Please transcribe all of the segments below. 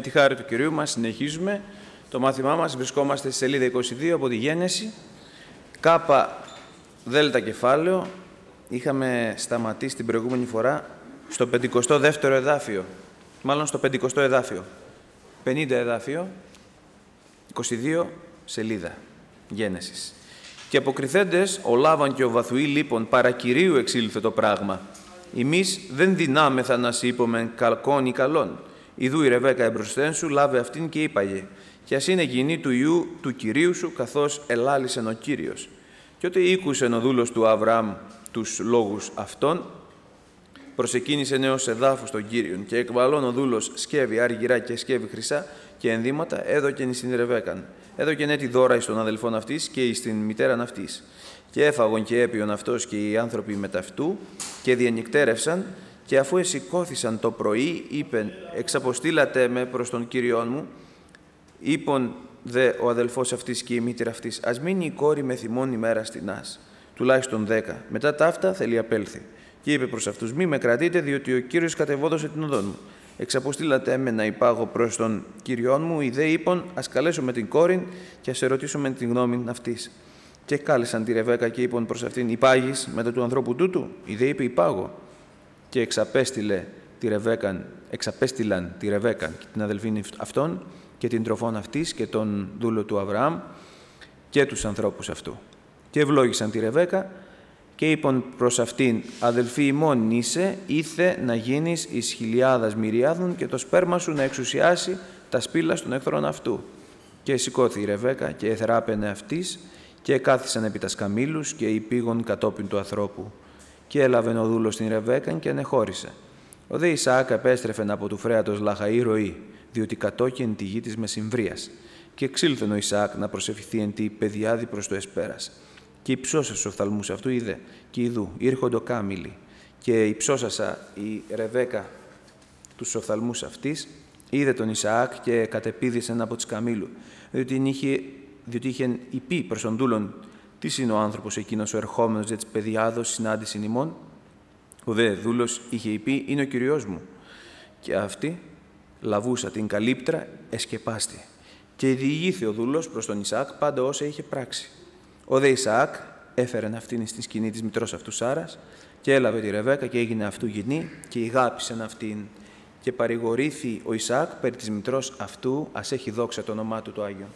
τη χάρη του Κυρίου μας συνεχίζουμε το μάθημά μας. Βρισκόμαστε στη σελίδα 22 από τη Γένεση. Κάπα δέλτα κεφάλαιο. Είχαμε σταματήσει την προηγούμενη φορά στο 52ο εδάφιο. Μάλλον στο 50ο εδάφιο. 50 εδάφιο, 22 σελίδα Γένεσης. Και αποκριθέντες ο Λάβαν και ο Βαθουήλ λοιπόν παρά Κυρίου εξήλθε το πράγμα. Εμείς δεν δυνάμεθα να σε είπομεν καλκόν ή καλόν. Ιδού η Ρεβέκα εμπροσθέν σου, λάβε αυτήν και είπαγε. Κι ας είναι γυνή του Ιού του Κυρίου σου, καθώς ελάλησεν ο Κύριος. Και όταν ήκουσεν ο δούλος του Αβραάμ τους λόγους αυτών, προσεκίνησε νέος εδάφους των Κύριων. Και εκβαλών ο δούλος σκεύη άργυρα και σκεύη χρυσά και ενδύματα έδωκεν εις την Ρεβέκαν. Έδωκεν έτη δώρα εις των αδελφών αυτής και εις την μητέραν αυτής. Και έφαγον και έπιον αυτός και οι άνθρωποι μεταυτού και διενυκτέρευσαν. Και αφού εσηκώθησαν το πρωί, είπεν, εξαποστήλατε με προς τον Κύριόν μου, είπον δε ο αδελφός αυτής και η μήτηρα αυτής, ας μείνει η κόρη με θυμόν ημέρα στην άς, τουλάχιστον 10. Μετά τα αυτά θέλει απέλθει. Και είπε προς αυτούς, μη με κρατείτε, διότι ο Κύριος κατεβόδωσε την οδόν μου. Εξαποστήλατε με να υπάγω προς τον Κύριόν μου, οι δε είπον, ας καλέσουμε την κόρη και ας ερωτήσουμε την γνώμη αυτής. Και κάλεσαν τη Ρεβέκα και είπαν προς αυτήν, υπάγεις μετά του ανθρώπου τούτου, η δε είπε, υπάγω. Και εξαπέστειλαν τη Ρεβέκα και την αδελφήν αυτών και την τροφών αυτής και τον δούλο του Αβραάμ και τους ανθρώπους αυτού. Και ευλόγησαν τη Ρεβέκα και είπαν προς αυτήν, αδελφή ημών είσαι, ήθε να γίνεις εις χιλιάδας μυριάδων και το σπέρμα σου να εξουσιάσει τα σπήλα των εχθρών αυτού. Και σηκώθη η Ρεβέκα και εθράπαινε αυτής και κάθισαν επί τα σκαμήλους και υπήγον κατόπιν του ανθρώπου. Και έλαβεν ο δούλος την Ρεβέκαν και ανεχώρησε. Ο δε Ισαάκ επέστρεφεν από του φρέατος Λαχαή ροή, διότι κατόκει εν τη γη της Μεσημβρίας. Και εξήλθεν ο Ισαάκ να προσευχηθεί εν τη παιδιάδη προς το εσπέρας. Και υψώσασε στους οφθαλμούς αυτού είδε, και ιδού ήρχοντο κάμιλοι. Και υψώσασα η Ρεβέκα τους οφθαλμούς αυτής, είδε τον Ισαάκ και κατεπίδησεν από τις καμήλου, διότι είχε υπεί προς τον δούλον. Τι είναι ο άνθρωπος εκείνος ο ερχόμενος για της παιδιάδος συνάντηση ημών. Ο δε δούλος είχε υπεί, είναι ο Κυριός μου. Και αυτή λαβούσα την καλύπτρα εσκεπάστη. Και διηγήθη ο δούλος προς τον Ισαάκ πάντα όσα είχε πράξει. Ο δε Ισαάκ έφερεν αυτήν στη σκηνή της μητρός αυτού Σάρας και έλαβε τη Ρεβέκα και έγινε αυτού γυνή και ηγάπησεν αυτήν. Και παρηγορήθη ο Ισαάκ περί της μητρός αυτού, ας έχει δόξα το όνομά του το Άγιο.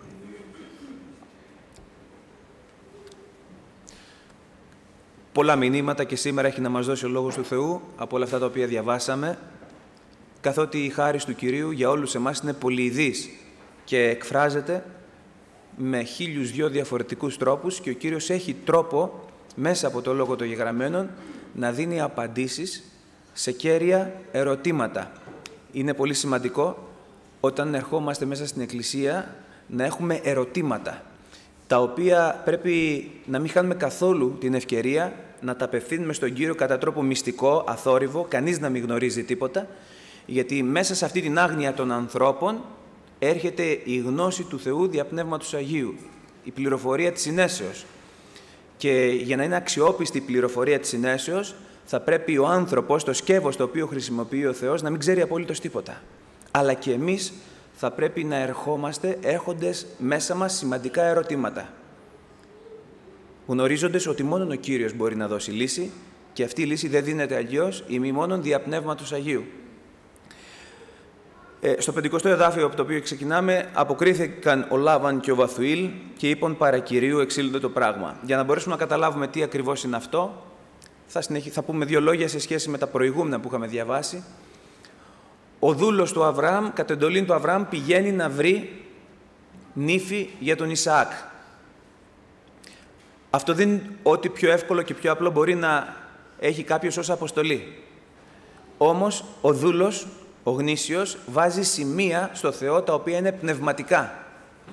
Πολλά μηνύματα και σήμερα έχει να μας δώσει ο Λόγος του Θεού από όλα αυτά τα οποία διαβάσαμε, καθότι η χάρις του Κυρίου για όλους εμάς είναι πολυειδής και εκφράζεται με 1002 διαφορετικούς τρόπους και ο Κύριος έχει τρόπο μέσα από το Λόγο των Γεγραμμένων να δίνει απαντήσεις σε κέρια ερωτήματα. Είναι πολύ σημαντικό όταν ερχόμαστε μέσα στην Εκκλησία να έχουμε ερωτήματα, τα οποία πρέπει να μην χάνουμε καθόλου την ευκαιρία να τα απευθύνουμε στον Κύριο κατά τρόπο μυστικό, αθόρυβο, κανείς να μην γνωρίζει τίποτα, γιατί μέσα σε αυτή την άγνοια των ανθρώπων έρχεται η γνώση του Θεού δια Πνεύματος Αγίου, η πληροφορία της συνέσεως. Και για να είναι αξιόπιστη η πληροφορία της συνέσεως, θα πρέπει ο άνθρωπος, το σκεύος το οποίο χρησιμοποιεί ο Θεός, να μην ξέρει απολύτως τίποτα. Αλλά και εμείς θα πρέπει να ερχόμαστε έχοντες μέσα μας σημαντικά ερωτήματα, γνωρίζοντας ότι μόνο ο Κύριος μπορεί να δώσει λύση και αυτή η λύση δεν δίνεται αλλιώς ή μη μόνον δια Πνεύματος Αγίου. Στο 50ο εδάφιο από το οποίο ξεκινάμε, αποκρίθηκαν ο Λάβαν και ο Βαθουήλ και είπαν παρά Κυρίου εξήλθε το πράγμα. Για να μπορέσουμε να καταλάβουμε τι ακριβώς είναι αυτό, θα πούμε δύο λόγια σε σχέση με τα προηγούμενα που είχαμε διαβάσει. Ο δούλος του Αβραάμ, κατ' εντολήν του Αβραάμ, πηγαίνει να βρει νύφη για τον Ισαάκ. Αυτό δεν είναι ό,τι πιο εύκολο και πιο απλό μπορεί να έχει κάποιος ως αποστολή. Όμως, ο δούλος, ο γνήσιος, βάζει σημεία στο Θεό τα οποία είναι πνευματικά.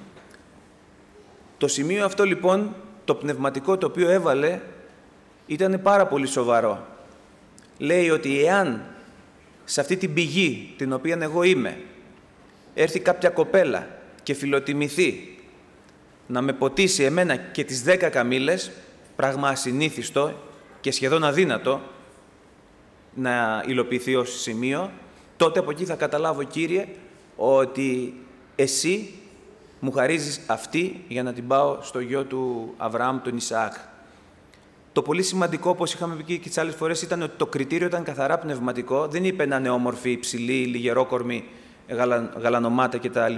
Το σημείο αυτό λοιπόν, το πνευματικό το οποίο έβαλε, ήταν πάρα πολύ σοβαρό. Λέει ότι εάν σε αυτή την πηγή, την οποία εγώ είμαι, έρθει κάποια κοπέλα και φιλοτιμηθεί να με ποτίσει εμένα και τις 10 καμήλες, πράγμα ασυνήθιστο και σχεδόν αδύνατο να υλοποιηθεί ως σημείο, τότε από εκεί θα καταλάβω, Κύριε, ότι εσύ μου χαρίζεις αυτή για να την πάω στο γιο του Αβραάμ, τον Ισαάκ. Το πολύ σημαντικό, όπως είχαμε πει και τις άλλες φορές, ήταν ότι το κριτήριο ήταν καθαρά πνευματικό. Δεν είπε να είναι όμορφη, υψηλή, λιγερόκορμη, γαλανομάτα κτλ.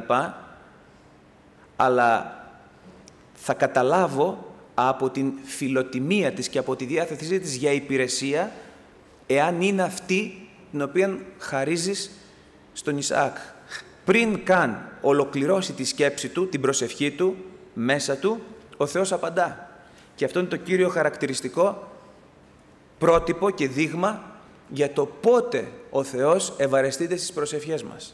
Αλλά θα καταλάβω από την φιλοτιμία της και από τη διάθεσή της για υπηρεσία, εάν είναι αυτή την οποία χαρίζεις στον Ισαάκ. Πριν καν ολοκληρώσει τη σκέψη του, την προσευχή του, μέσα του, ο Θεός απαντά. Και αυτό είναι το κύριο χαρακτηριστικό πρότυπο και δείγμα για το πότε ο Θεός ευαρεστείται στις προσευχές μας.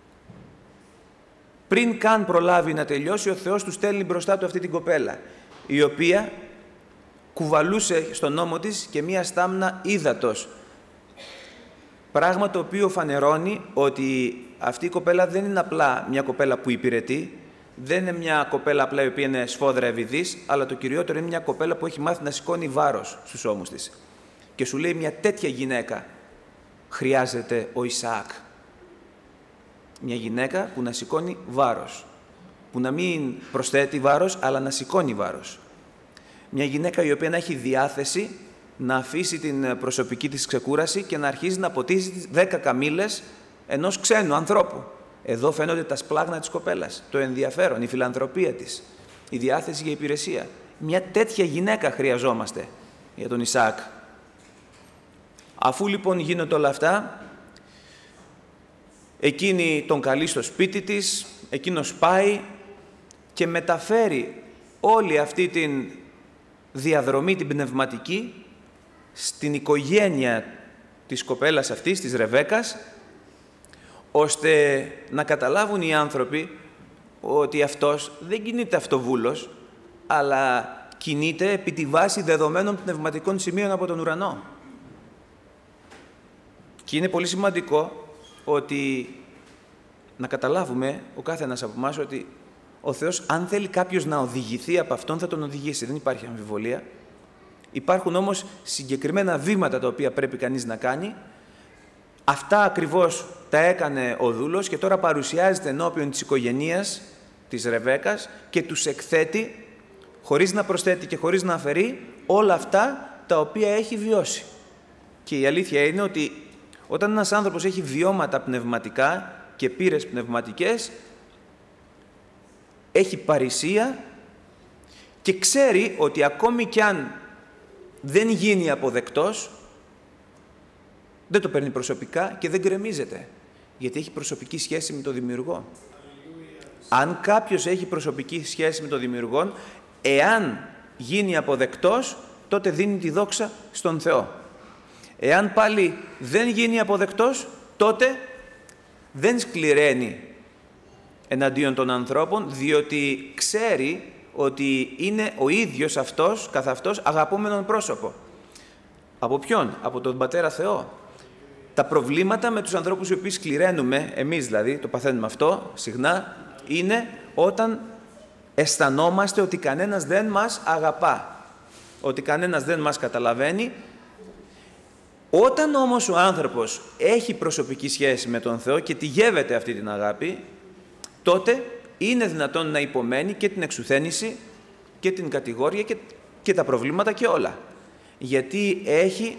Πριν καν προλάβει να τελειώσει, ο Θεός του στέλνει μπροστά του αυτή την κοπέλα, η οποία κουβαλούσε στον ώμο της και μία στάμνα ύδατος. Πράγμα το οποίο φανερώνει ότι αυτή η κοπέλα δεν είναι απλά μια κοπέλα που υπηρετεί, δεν είναι μια κοπέλα απλά η οποία είναι σφόδρα ευηδής, αλλά το κυριότερο είναι μια κοπέλα που έχει μάθει να σηκώνει βάρος στους ώμους της. Και σου λέει, μια τέτοια γυναίκα χρειάζεται ο Ισαάκ. Μια γυναίκα που να σηκώνει βάρος. Που να μην προσθέτει βάρος, αλλά να σηκώνει βάρος. Μια γυναίκα η οποία να έχει διάθεση να αφήσει την προσωπική της ξεκούραση και να αρχίζει να ποτίζει 10 καμήλες ενός ξένου ανθρώπου. Εδώ φαίνονται τα σπλάγνα της κοπέλας, το ενδιαφέρον, η φιλανθρωπία της, η διάθεση για υπηρεσία. Μια τέτοια γυναίκα χρειαζόμαστε για τον Ισαάκ. Αφού λοιπόν γίνονται όλα αυτά, εκείνη τον καλεί στο σπίτι της, εκείνος πάει και μεταφέρει όλη αυτή την διαδρομή, την πνευματική, στην οικογένεια της κοπέλας αυτής, της Ρεβέκας, ώστε να καταλάβουν οι άνθρωποι ότι αυτός δεν κινείται αυτοβούλος, αλλά κινείται επί τη βάση δεδομένων πνευματικών σημείων από τον ουρανό. Και είναι πολύ σημαντικό ότι να καταλάβουμε ο κάθε ένας από εμάς ότι ο Θεός, αν θέλει κάποιος να οδηγηθεί από Αυτόν, θα τον οδηγήσει. Δεν υπάρχει αμφιβολία. Υπάρχουν όμως συγκεκριμένα βήματα τα οποία πρέπει κανείς να κάνει. Αυτά ακριβώς τα έκανε ο δούλος και τώρα παρουσιάζεται ενώπιον της οικογενείας της Ρεβέκας και τους εκθέτει, χωρίς να προσθέτει και χωρίς να αφαιρεί, όλα αυτά τα οποία έχει βιώσει. Και η αλήθεια είναι ότι όταν ένας άνθρωπος έχει βιώματα πνευματικά και πείρες πνευματικές, έχει παρησία και ξέρει ότι ακόμη κι αν δεν γίνει αποδεκτός, δεν το παίρνει προσωπικά και δεν γκρεμίζεται, γιατί έχει προσωπική σχέση με τον Δημιουργό. Αν κάποιος έχει προσωπική σχέση με τον Δημιουργό, εάν γίνει αποδεκτός, τότε δίνει τη δόξα στον Θεό. Εάν πάλι δεν γίνει αποδεκτός, τότε δεν σκληραίνει εναντίον των ανθρώπων, διότι ξέρει ότι είναι ο ίδιος αυτός, καθ' αυτός, αγαπούμενον πρόσωπο. Από ποιον? Από τον Πατέρα Θεό. Τα προβλήματα με τους ανθρώπους οι οποίοι σκληραίνουμε, εμείς δηλαδή, το παθαίνουμε αυτό συχνά, είναι όταν αισθανόμαστε ότι κανένας δεν μας αγαπά, ότι κανένας δεν μας καταλαβαίνει. Όταν όμως ο άνθρωπος έχει προσωπική σχέση με τον Θεό και τη γεύεται αυτή την αγάπη, τότε είναι δυνατόν να υπομένει και την εξουθένηση και την κατηγόρια και τα προβλήματα και όλα. Γιατί έχει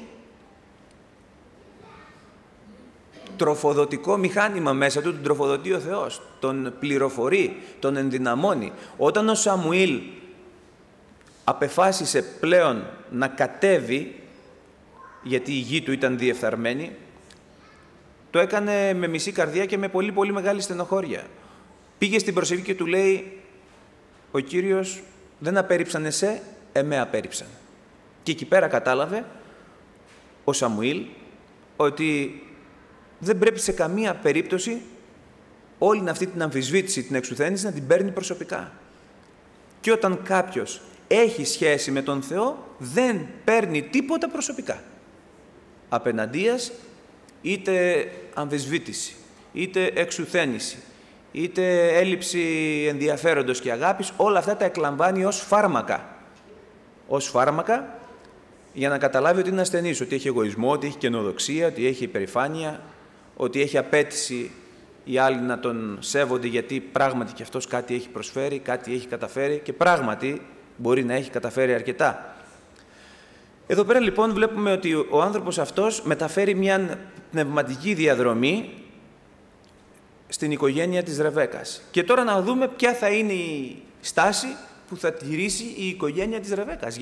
τροφοδοτικό μηχάνημα μέσα του, τον τροφοδοτεί ο Θεός, τον πληροφορεί, τον ενδυναμώνει. Όταν ο Σαμουήλ απεφάσισε πλέον να κατέβει, γιατί η γη του ήταν διεφθαρμένη, το έκανε με μισή καρδιά και με πολύ πολύ μεγάλη στενοχώρια. Πήγε στην προσευχή και του λέει, ο Κύριος δεν απέρριψαν εσέ, εμέ απέρριψαν. Και εκεί πέρα κατάλαβε ο Σαμουήλ ότι δεν πρέπει σε καμία περίπτωση όλη αυτή την αμφισβήτηση, την εξουθένηση να την παίρνει προσωπικά. Και όταν κάποιος έχει σχέση με τον Θεό, δεν παίρνει τίποτα προσωπικά. Απεναντίας, είτε αμφισβήτηση, είτε εξουθένηση, είτε έλλειψη ενδιαφέροντος και αγάπης, όλα αυτά τα εκλαμβάνει ως φάρμακα. Ως φάρμακα για να καταλάβει ότι είναι ασθενής, ότι έχει εγωισμό, ότι έχει καινοδοξία, ότι έχει υπερηφάνεια, ότι έχει απέτηση οι άλλοι να τον σέβονται γιατί πράγματι και αυτός κάτι έχει προσφέρει, κάτι έχει καταφέρει και πράγματι μπορεί να έχει καταφέρει αρκετά. Εδώ πέρα λοιπόν βλέπουμε ότι ο άνθρωπος αυτός μεταφέρει μια πνευματική διαδρομή στην οικογένεια της Ρεβέκας. Και τώρα να δούμε ποια θα είναι η στάση που θα τηρήσει η οικογένεια της Ρεβέκας.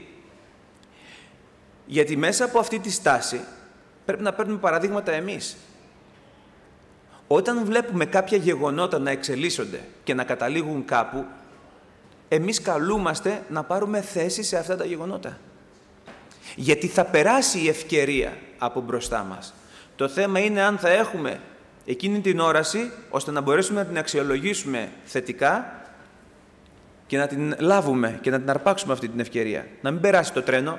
Γιατί μέσα από αυτή τη στάση πρέπει να παίρνουμε παραδείγματα εμείς. Όταν βλέπουμε κάποια γεγονότα να εξελίσσονται και να καταλήγουν κάπου, εμείς καλούμαστε να πάρουμε θέση σε αυτά τα γεγονότα. Γιατί θα περάσει η ευκαιρία από μπροστά μας. Το θέμα είναι αν θα έχουμε εκείνη την όραση, ώστε να μπορέσουμε να την αξιολογήσουμε θετικά και να την λάβουμε και να την αρπάξουμε αυτή την ευκαιρία. Να μην περάσει το τρένο.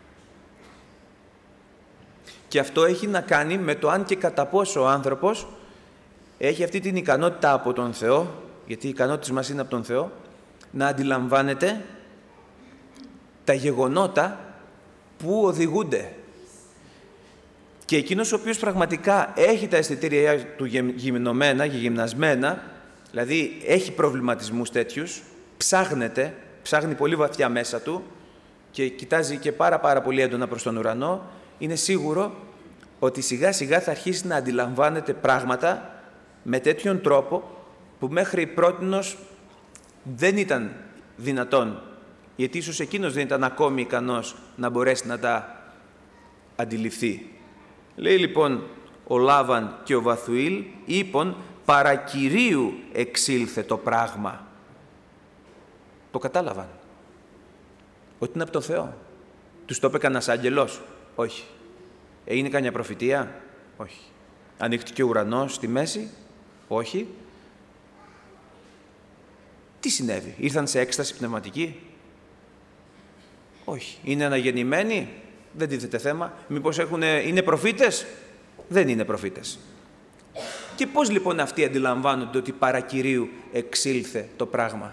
Και αυτό έχει να κάνει με το αν και κατά πόσο ο άνθρωπος έχει αυτή την ικανότητα από τον Θεό, γιατί η ικανότητα μας είναι από τον Θεό, να αντιλαμβάνεται τα γεγονότα που οδηγούνται. Και εκείνος ο οποίος πραγματικά έχει τα αισθητήρια του γυμνωμένα, γυμνασμένα, δηλαδή έχει προβληματισμούς τέτοιους, ψάχνει πολύ βαθιά μέσα του και κοιτάζει και πάρα πολύ έντονα προς τον ουρανό, είναι σίγουρο ότι σιγά σιγά θα αρχίσει να αντιλαμβάνεται πράγματα με τέτοιον τρόπο που μέχρι πρότινος δεν ήταν δυνατόν, γιατί ίσως εκείνος δεν ήταν ακόμη ικανός να μπορέσει να τα αντιληφθεί. Λέει λοιπόν ο Λάβαν και ο Βαθουήλ, είπον παρακυρίου εξήλθε το πράγμα. Το κατάλαβαν. Ότι είναι από το Θεό. Τους το είπε κανένας άγγελος? Όχι. Είναι καμιά προφητεία? Όχι. Ανοίχτηκε ο ουρανός στη μέση? Όχι. Τι συνέβη? Ήρθαν σε έκσταση πνευματική? Όχι. Είναι αναγεννημένοι? Δεν τίθεται θέμα. Μήπως είναι προφήτες? Δεν είναι προφήτες. Και πώς λοιπόν αυτοί αντιλαμβάνονται ότι παρακυρίου εξήλθε το πράγμα?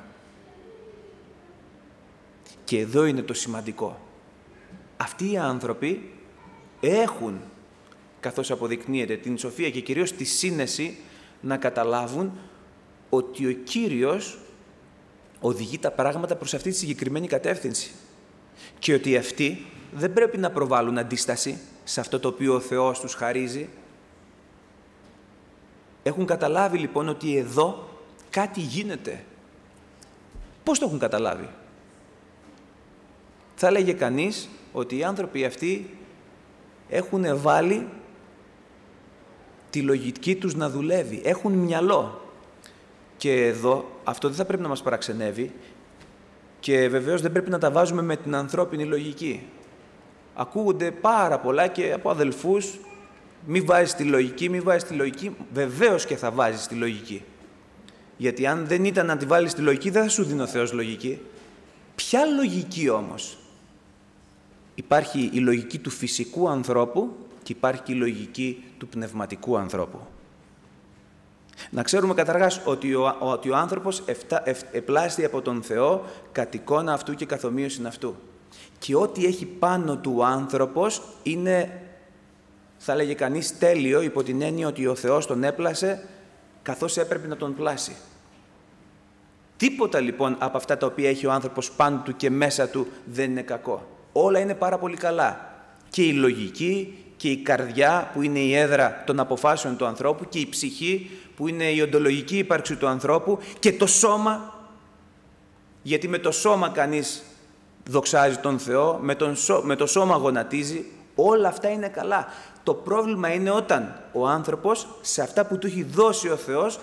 Και εδώ είναι το σημαντικό. Αυτοί οι άνθρωποι έχουν, καθώς αποδεικνύεται, την σοφία και κυρίως τη σύνεση να καταλάβουν ότι ο Κύριος οδηγεί τα πράγματα προς αυτή τη συγκεκριμένη κατεύθυνση. Και ότι αυτοί δεν πρέπει να προβάλλουν αντίσταση σε αυτό το οποίο ο Θεός τους χαρίζει. Έχουν καταλάβει λοιπόν ότι εδώ κάτι γίνεται. Πώς το έχουν καταλάβει? Θα έλεγε κανείς ότι οι άνθρωποι αυτοί έχουν βάλει τη λογική τους να δουλεύει. Έχουν μυαλό. Και εδώ αυτό δεν θα πρέπει να μας παραξενεύει και βεβαίως δεν πρέπει να τα βάζουμε με την ανθρώπινη λογική. Ακούγονται πάρα πολλά και από αδελφούς, μη βάζεις τη λογική, μη βάζεις τη λογική. Βεβαίως και θα βάζεις τη λογική. Γιατί αν δεν ήταν να τη βάλεις τη λογική, δεν θα σου δίνει ο Θεός λογική. Ποια λογική όμως? Υπάρχει η λογική του φυσικού ανθρώπου και υπάρχει και η λογική του πνευματικού ανθρώπου. Να ξέρουμε καταρχάς ότι ο άνθρωπος επλάστη από τον Θεό κατ' εικόνα αυτού και καθομοίωσιν αυτού. Και ό,τι έχει πάνω του ο άνθρωπος είναι, θα έλεγε κανείς, τέλειο, υπό την έννοια ότι ο Θεός τον έπλασε καθώς έπρεπε να τον πλάσει. Τίποτα λοιπόν από αυτά τα οποία έχει ο άνθρωπος πάνω του και μέσα του δεν είναι κακό. Όλα είναι πάρα πολύ καλά. Και η λογική και η καρδιά που είναι η έδρα των αποφάσεων του ανθρώπου και η ψυχή που είναι η οντολογική ύπαρξη του ανθρώπου και το σώμα, γιατί με το σώμα κανείς δοξάζει τον Θεό, με το σώμα γονατίζει, όλα αυτά είναι καλά. Το πρόβλημα είναι όταν ο άνθρωπος σε αυτά που του έχει δώσει ο Θεός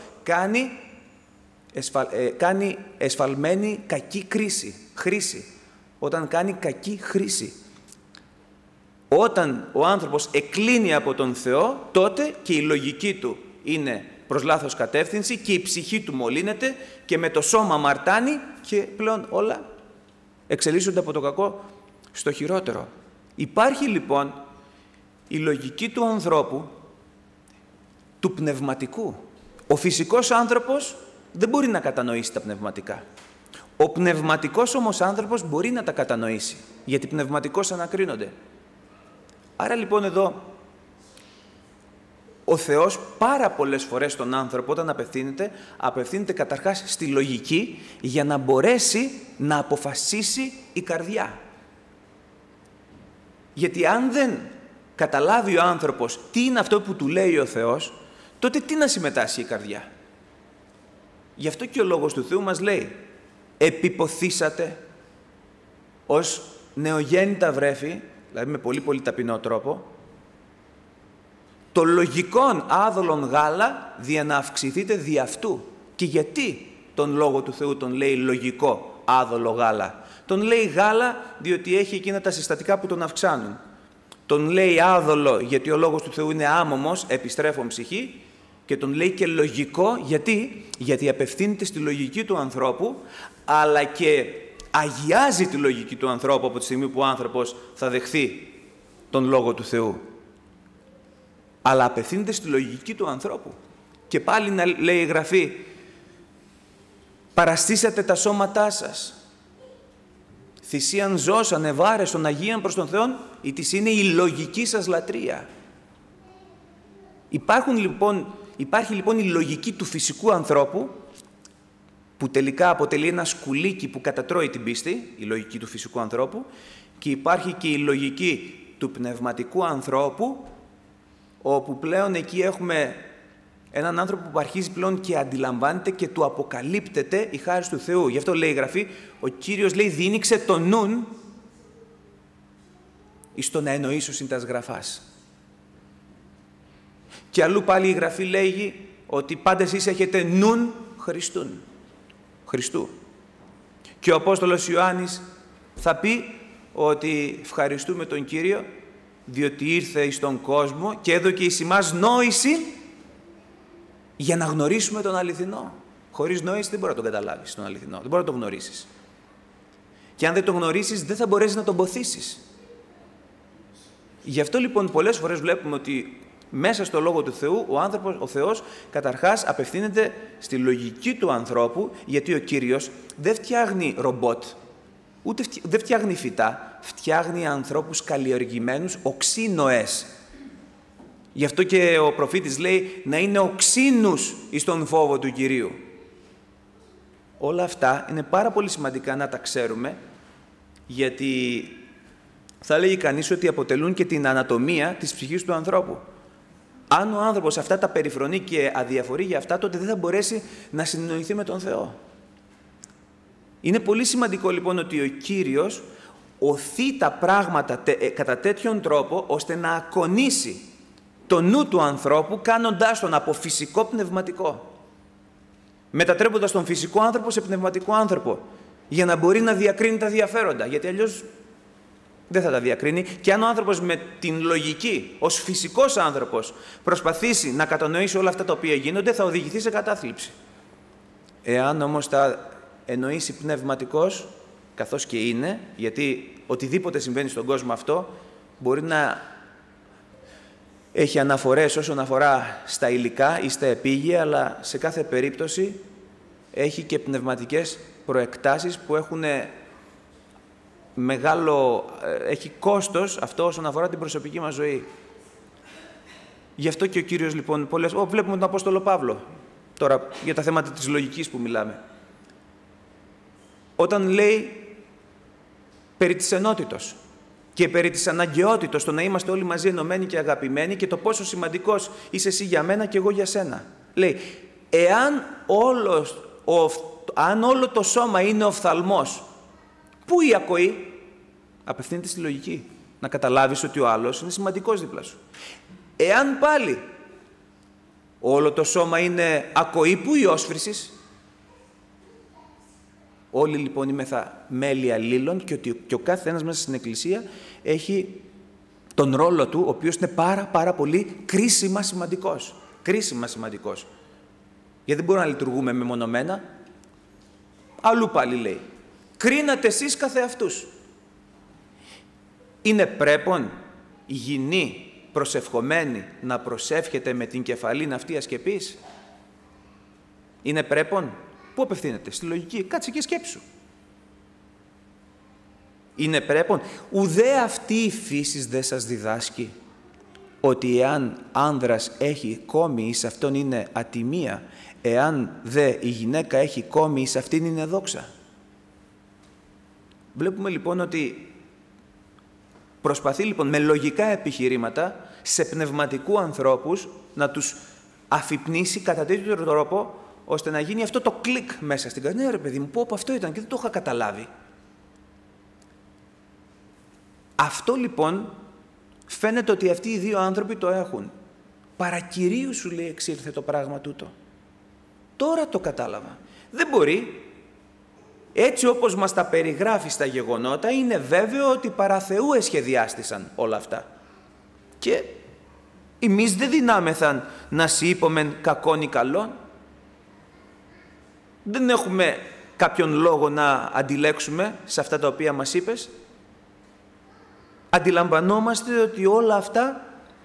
κάνει εσφαλμένη κακή χρήση. Όταν κάνει κακή χρήση. Όταν ο άνθρωπος εκκλίνει από τον Θεό, τότε και η λογική του είναι προς λάθος κατεύθυνση και η ψυχή του μολύνεται και με το σώμα μαρτάνει και πλέον όλα εξελίσσονται από το κακό στο χειρότερο. Υπάρχει λοιπόν η λογική του ανθρώπου, του πνευματικού. Ο φυσικός άνθρωπος δεν μπορεί να κατανοήσει τα πνευματικά. Ο πνευματικός όμως άνθρωπος μπορεί να τα κατανοήσει, γιατί πνευματικώς ανακρίνονται. Άρα λοιπόν εδώ Ο Θεός πάρα πολλές φορές στον άνθρωπο όταν απευθύνεται καταρχάς στη λογική για να μπορέσει να αποφασίσει η καρδιά. Γιατί αν δεν καταλάβει ο άνθρωπος τι είναι αυτό που του λέει ο Θεός, τότε τι να συμμετάσχει η καρδιά. Γι' αυτό και ο Λόγος του Θεού μας λέει «Επιποθήσατε ως νεογέννητα βρέφη», δηλαδή με πολύ πολύ ταπεινό τρόπο, «το λογικόν άδολον γάλα δια να αυξηθείτε δι' αυτού». Και γιατί τον Λόγο του Θεού τον λέει λογικό άδολο γάλα? Τον λέει γάλα διότι έχει εκείνα τα συστατικά που τον αυξάνουν. Τον λέει άδολο γιατί ο Λόγος του Θεού είναι άμωμος, επιστρέφων ψυχή, και τον λέει και λογικό γιατί απευθύνεται στη λογική του ανθρώπου, αλλά και αγιάζει τη λογική του ανθρώπου από τη στιγμή που ο άνθρωπος θα δεχθεί τον Λόγο του Θεού. Αλλά απευθύνεται στη λογική του ανθρώπου. Και πάλι να λέει η Γραφή, παραστήσατε τα σώματά σας, θυσίαν ζώος ανεβάρεσον αγίαν προς τον Θεόν, η της είναι η λογική σας λατρεία. Υπάρχει λοιπόν η λογική του φυσικού ανθρώπου, που τελικά αποτελεί ένα σκουλίκι που κατατρώει την πίστη, η λογική του φυσικού ανθρώπου, και υπάρχει και η λογική του πνευματικού ανθρώπου, όπου πλέον εκεί έχουμε έναν άνθρωπο που αρχίζει πλέον και αντιλαμβάνεται και του αποκαλύπτεται η χάρις του Θεού. Γι' αυτό λέει η Γραφή, ο Κύριος λέει διήνυξε το νουν εις το να εννοήσω συν τας γραφάς. Και αλλού πάλι η Γραφή λέγει ότι πάντα εσείς έχετε νουν Χριστού. Και ο Απόστολος Ιωάννης θα πει ότι ευχαριστούμε τον Κύριο διότι ήρθε εις τον κόσμο και έδωκε εις ημάς νόηση για να γνωρίσουμε τον αληθινό. Χωρίς νόηση δεν μπορεί να τον καταλάβεις τον αληθινό, δεν μπορεί να τον γνωρίσεις. Και αν δεν τον γνωρίσεις δεν θα μπορέσεις να τον ποθήσεις. Γι' αυτό λοιπόν πολλές φορές βλέπουμε ότι μέσα στο Λόγο του Θεού ο Θεός καταρχάς απευθύνεται στη λογική του ανθρώπου, γιατί ο Κύριος δεν φτιάχνει ρομπότ, ούτε δεν φτιάχνει φυτά, φτιάχνει ανθρώπους καλλιεργημένους, οξύνοες. Γι' αυτό και ο προφήτης λέει να είναι οξύνους εις τον φόβο του Κυρίου. Όλα αυτά είναι πάρα πολύ σημαντικά να τα ξέρουμε, γιατί θα λέγει κανείς ότι αποτελούν και την ανατομία της ψυχής του ανθρώπου. Αν ο άνθρωπος αυτά τα περιφρονεί και αδιαφορεί για αυτά, τότε δεν θα μπορέσει να συνεννοηθεί με τον Θεό. Είναι πολύ σημαντικό λοιπόν ότι ο Κύριος οθεί τα πράγματα κατά τέτοιον τρόπο, ώστε να ακονίσει το νου του ανθρώπου, κάνοντάς τον από φυσικό πνευματικό. Μετατρέποντας τον φυσικό άνθρωπο σε πνευματικό άνθρωπο, για να μπορεί να διακρίνει τα διαφέροντα, γιατί αλλιώς δεν θα τα διακρίνει. Και αν ο άνθρωπος με την λογική, ως φυσικός άνθρωπος, προσπαθήσει να κατανοήσει όλα αυτά τα οποία γίνονται, θα οδηγηθεί σε κατάθλιψη. Εάν όμως τα εννοήσει πνευματικός, καθώς και είναι, γιατί οτιδήποτε συμβαίνει στον κόσμο αυτό, μπορεί να έχει αναφορές όσον αφορά στα υλικά ή στα επίγεια, αλλά σε κάθε περίπτωση έχει και πνευματικές προεκτάσεις που έχουν έχει κόστος αυτό όσον αφορά την προσωπική μας ζωή. Γι' αυτό και ο Κύριος λοιπόν βλέπουμε τον Απόστολο Παύλο, τώρα για τα θέματα της λογικής που μιλάμε. Όταν λέει περί της ενότητος και περί της αναγκαιότητος, το να είμαστε όλοι μαζί ενωμένοι και αγαπημένοι, και το πόσο σημαντικός είσαι εσύ για μένα και εγώ για σένα. Λέει, αν όλο το σώμα είναι οφθαλμός, πού η ακοή? Απευθύνεται στη λογική. Να καταλάβεις ότι ο άλλος είναι σημαντικός δίπλα σου. Εάν πάλι όλο το σώμα είναι ακοή, πού η όσφρησης? Όλοι λοιπόν είμεθα μέλη αλλήλων, και ο κάθε ένας μέσα στην Εκκλησία έχει τον ρόλο του, ο οποίος είναι πάρα πολύ κρίσιμα σημαντικός. Κρίσιμα σημαντικός. Γιατί δεν μπορούμε να λειτουργούμε μεμονωμένα. Αλλού πάλι λέει, κρίνατε εσείς καθεαυτούς. Είναι πρέπον υγιεινή, προσευχομένη, να προσεύχεται με την κεφαλήν αυτή ασκεπής? Είναι πρέπον? Πού απευθύνεται? Στη λογική. Κάτσε και σκέψου. Είναι πρέπον? Ουδέ αυτή η φύσης δεν σας διδάσκει ότι εάν άνδρας έχει κόμη, εις αυτόν είναι ατιμία, εάν δε η γυναίκα έχει κόμη, εις αυτήν είναι δόξα. Βλέπουμε λοιπόν ότι προσπαθεί λοιπόν με λογικά επιχειρήματα σε πνευματικού ανθρώπους να τους αφυπνίσει κατά τέτοιο τρόπο, ώστε να γίνει αυτό το κλικ μέσα στην καρδιά. Ναι, ρε παιδί μου, πω αυτό ήταν και δεν το είχα καταλάβει. Αυτό λοιπόν φαίνεται ότι αυτοί οι δύο άνθρωποι το έχουν. Παρακυρίου, σου λέει, εξήλθε το πράγμα τούτο. Τώρα το κατάλαβα. Δεν μπορεί. Έτσι όπως μας τα περιγράφει στα γεγονότα, είναι βέβαιο ότι παρά Θεού εσχεδιάστησαν όλα αυτά. Και εμείς δεν δυνάμεθαν να σοι είπομεν κακόν ή καλόν. Δεν έχουμε κάποιον λόγο να αντιλέξουμε σε αυτά τα οποία μας είπες. Αντιλαμβανόμαστε ότι όλα αυτά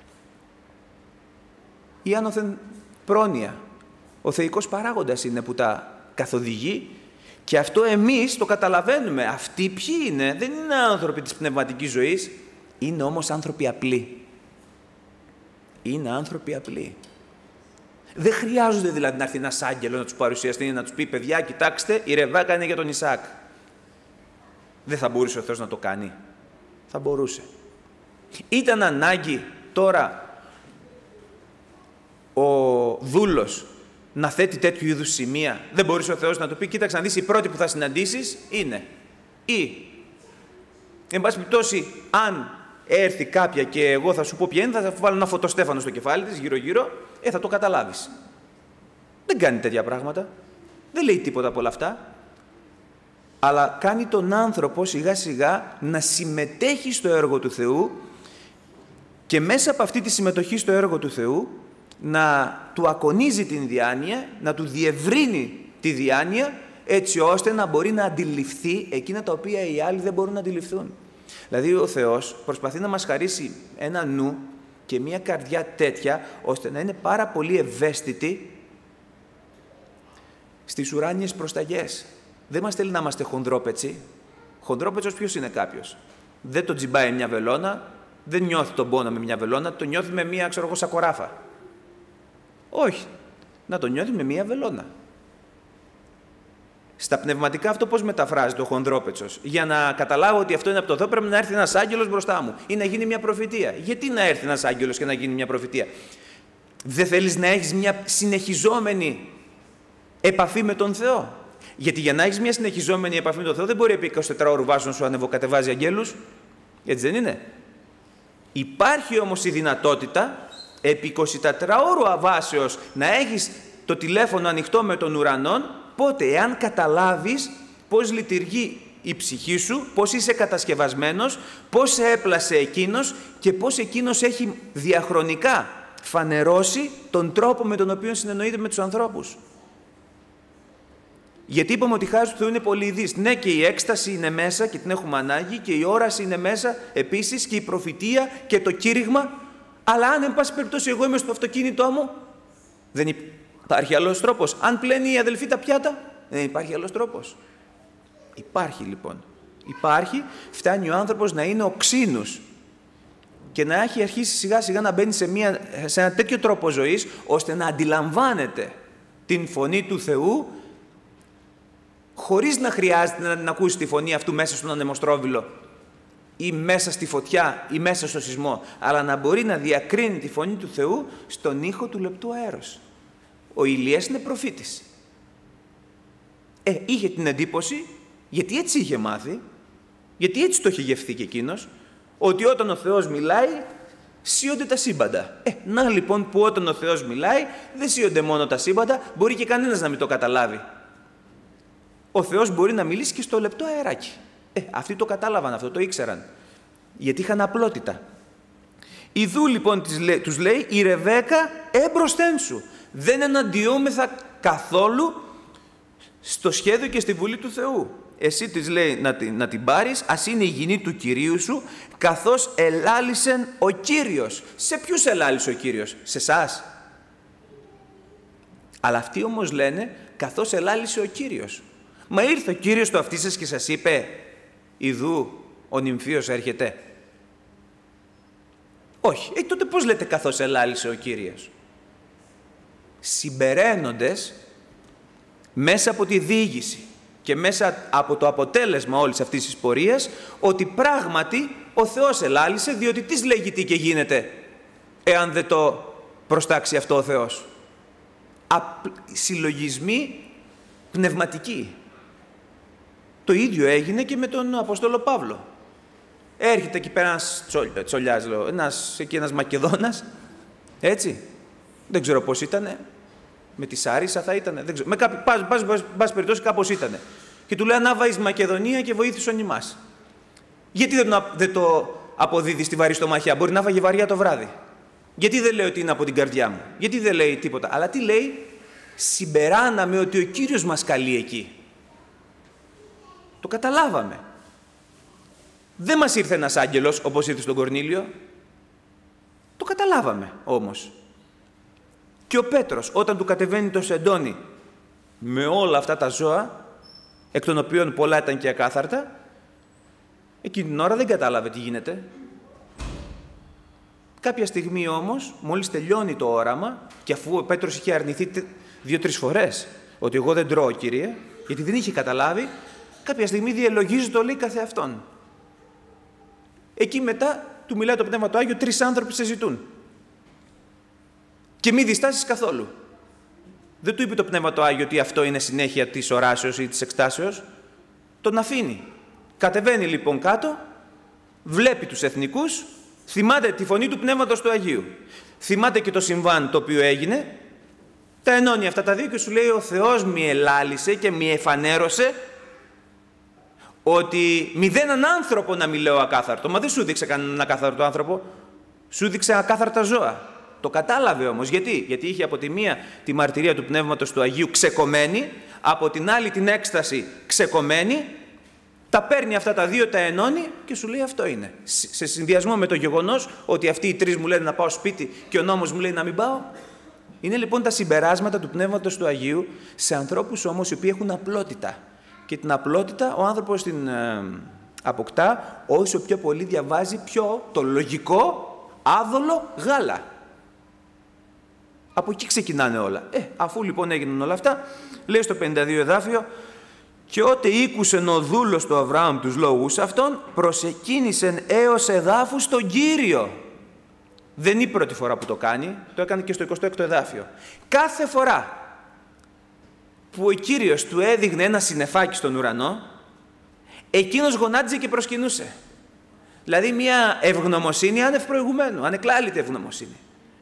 η άνωθεν πρόνοια, ο θεϊκός παράγοντας είναι που τα καθοδηγεί, και αυτό εμείς το καταλαβαίνουμε. Αυτοί ποιοι είναι? Δεν είναι άνθρωποι της πνευματικής ζωής, είναι όμως άνθρωποι απλοί. Είναι άνθρωποι απλοί. Δεν χρειάζονται δηλαδή να έρθει ένας άγγελος να τους παρουσιαστεί, να τους πει παιδιά, κοιτάξτε, η Ρεβέκα είναι για τον Ισαάκ. Δεν θα μπορούσε ο Θεός να το κάνει? Θα μπορούσε. Ήταν ανάγκη τώρα ο δούλος να θέτει τέτοιου είδους σημεία? Δεν μπορούσε ο Θεός να του πει κοίταξε να δεις, η πρώτη που θα συναντήσεις είναι, ή εν πάση περιπτώσει αν έρθει κάποια και εγώ θα σου πω ποια είναι, θα βάλω ένα φωτοστέφανο στο κεφάλι της γύρω-γύρω, θα το καταλάβεις. Δεν κάνει τέτοια πράγματα. Δεν λέει τίποτα από όλα αυτά. Αλλά κάνει τον άνθρωπο σιγά σιγά να συμμετέχει στο έργο του Θεού και μέσα από αυτή τη συμμετοχή στο έργο του Θεού να του ακονίζει την διάνοια, να του διευρύνει τη διάνοια, έτσι ώστε να μπορεί να αντιληφθεί εκείνα τα οποία οι άλλοι δεν μπορούν να αντιληφθούν. Δηλαδή ο Θεός προσπαθεί να μας χαρίσει ένα νου και μια καρδιά τέτοια, ώστε να είναι πάρα πολύ ευαίσθητη στις ουράνιες προσταγές. Δεν μας θέλει να είμαστε χονδρόπετσοι. Χονδρόπετσος ποιος είναι κάποιος? Δεν τον τζιμπάει μια βελόνα, δεν νιώθει τον πόνο με μια βελόνα, τον νιώθει με μια, ξέρω εγώ, σακοράφα. Όχι. Να τον νιώθει με μια βελόνα. Στα πνευματικά αυτό πώς μεταφράζεται ο χονδρόπετσος? Για να καταλάβω ότι αυτό είναι από το Θεό, πρέπει να έρθει ένας άγγελος μπροστά μου ή να γίνει μια προφητεία. Γιατί να έρθει ένας άγγελος και να γίνει μια προφητεία? Δεν θέλεις να έχεις μια συνεχιζόμενη επαφή με τον Θεό? Γιατί για να έχεις μια συνεχιζόμενη επαφή με τον Θεό δεν μπορεί επί 24 ώρου βάσεων σου ανεβοκατεβάζει αγγέλους. Έτσι δεν είναι? Υπάρχει όμως η δυνατότητα επί 24 ώρου αβάσεως να έχεις το τηλέφωνο ανοιχτό με τον ουρανόν. Πότε? Εάν καταλάβεις πώς λειτουργεί η ψυχή σου, πώς είσαι κατασκευασμένος, πώς σε έπλασε εκείνος και πώς εκείνος έχει διαχρονικά φανερώσει τον τρόπο με τον οποίο συνεννοείται με τους ανθρώπους. Γιατί είπαμε ότι η χάρις του Θεού είναι πολυειδής. Ναι, και η έκσταση είναι μέσα και την έχουμε ανάγκη, και η όραση είναι μέσα επίσης, και η προφητεία και το κήρυγμα. Αλλά αν εν πάση περιπτώσει εγώ είμαι στο αυτοκίνητό μου, δεν υπάρχει άλλος τρόπος. Αν πλένει η αδελφή τα πιάτα, δεν υπάρχει άλλος τρόπος. Υπάρχει λοιπόν. Υπάρχει, φτάνει ο άνθρωπος να είναι οξύνους και να έχει αρχίσει σιγά σιγά να μπαίνει σε ένα τέτοιο τρόπο ζωής, ώστε να αντιλαμβάνεται την φωνή του Θεού, χωρίς να χρειάζεται να την ακούσει τη φωνή αυτού μέσα στον ανεμοστρόβιλο ή μέσα στη φωτιά ή μέσα στο σεισμό, αλλά να μπορεί να διακρίνει τη φωνή του Θεού στον ήχο του λεπτού αέρος. Ο Ηλίας είναι προφήτης. Είχε την εντύπωση, γιατί έτσι είχε μάθει, γιατί έτσι το είχε γευθεί και εκείνος, ότι όταν ο Θεός μιλάει, σύονται τα σύμπαντα. Να λοιπόν που όταν ο Θεός μιλάει, δεν σύονται μόνο τα σύμπαντα, μπορεί και κανένας να μην το καταλάβει. Ο Θεός μπορεί να μιλήσει και στο λεπτό αεράκι. Αυτοί το κατάλαβαν αυτό, το ήξεραν. Γιατί είχαν απλότητα. Ιδού λοιπόν τους λέει, η Ρεβέκα έμπροσθεν σου. Δεν εναντιόμεθα καθόλου στο σχέδιο και στη βουλή του Θεού. Εσύ της λέει να την πάρεις, ας είναι η γυνή του Κυρίου σου, καθώς ελάλησεν ο Κύριος. Σε ποιους ελάλησε ο Κύριος? Σε εσάς? Αλλά αυτοί όμως λένε, καθώς ελάλησε ο Κύριος. Μα ήρθε ο Κύριος το αυτί σας και σας είπε, ιδού ο νυμφίος έρχεται. Όχι. Τότε πώς λέτε καθώς ελάλησε ο Κύριος? Συμπεραίνοντες μέσα από τη διήγηση και μέσα από το αποτέλεσμα όλης αυτής της πορείας ότι πράγματι ο Θεός ελάλησε, διότι τι λέγει τι και γίνεται εάν δεν το προστάξει αυτό ο Θεός? Συλλογισμοί πνευματικοί. Το ίδιο έγινε και με τον Απόστολο Παύλο. Έρχεται εκεί πέρα ένας Μακεδόνας, έτσι, δεν ξέρω πώς ήτανε, με τη Σάρισα θα ήτανε, δεν ξέρω, πάση περιπτώσει κάπως ήτανε. Και του λέει, ανάβα εις Μακεδονία και βοήθησον ημάς. Γιατί δεν το αποδίδει στη βαρύ στομαχιά? Μπορεί να φάγε βαριά το βράδυ. Γιατί δεν λέει ότι είναι από την καρδιά μου? Γιατί δεν λέει τίποτα? Αλλά τι λέει? Συμπεράναμε ότι ο Κύριος μας καλεί εκεί. Το καταλάβαμε. Δεν μας ήρθε ένας άγγελος όπως ήρθε στον Κορνήλιο. Το καταλάβαμε όμως. Και ο Πέτρος όταν του κατεβαίνει το σεντόνι με όλα αυτά τα ζώα, εκ των οποίων πολλά ήταν και ακάθαρτα, εκείνη την ώρα δεν κατάλαβε τι γίνεται. Κάποια στιγμή όμως, μόλις τελειώνει το όραμα, και αφού ο Πέτρος είχε αρνηθεί 2-3 φορές ότι εγώ δεν τρώω, Κύριε, γιατί δεν είχε καταλάβει, κάποια στιγμή διαλογίζει το λέει καθε αυτόν. Εκεί μετά του μιλάει το Πνεύμα το Άγιο, 3 άνθρωποι σε ζητούν. Και μη διστάσεις καθόλου. Δεν του είπε το Πνεύμα το Άγιο ότι αυτό είναι συνέχεια της οράσεως ή της εκστάσεως. Τον αφήνει. Κατεβαίνει λοιπόν κάτω, βλέπει τους εθνικούς, θυμάται τη φωνή του Πνεύματος του Αγίου. Θυμάται και το συμβάν το οποίο έγινε, τα ενώνει αυτά τα δύο και σου λέει ο Θεός μη ελάλησε και μη εφανέρωσε ότι μηδέναν άνθρωπο να μη λέω ακάθαρτο. Μα δεν σου δείξε κανέναν ακάθαρτο άνθρωπο, σου δείξε ακάθαρτα ζώα. Το κατάλαβε όμως. Γιατί? Γιατί είχε από τη μία τη μαρτυρία του Πνεύματος του Αγίου ξεκομμένη, από την άλλη την έκσταση ξεκομμένη, τα παίρνει αυτά τα δύο, τα ενώνει και σου λέει αυτό είναι. Σε συνδυασμό με το γεγονός ότι αυτοί οι 3 μου λένε να πάω σπίτι και ο νόμος μου λέει να μην πάω. Είναι λοιπόν τα συμπεράσματα του Πνεύματος του Αγίου σε ανθρώπους όμως οι οποίοι έχουν απλότητα. Και την απλότητα ο άνθρωπος την αποκτά όσο πιο πολύ διαβάζει το λογικό άδολο γάλα. Από εκεί ξεκινάνε όλα. Αφού λοιπόν έγιναν όλα αυτά, λέει στο 52 εδάφιο, και ότε ήκουσεν ο δούλος του Αβραάμ τους λόγους αυτών, προσεκίνησεν έως εδάφου στον Κύριο. Δεν είναι η πρώτη φορά που το κάνει, το έκανε και στο 26ο εδάφιο. Κάθε φορά που ο Κύριος του έδειχνε ένα συννεφάκι στον ουρανό, εκείνος γονάτιζε και προσκυνούσε. Δηλαδή μια ευγνωμοσύνη άνευ προηγουμένου, ανεκλάλητη ευγνωμοσύνη.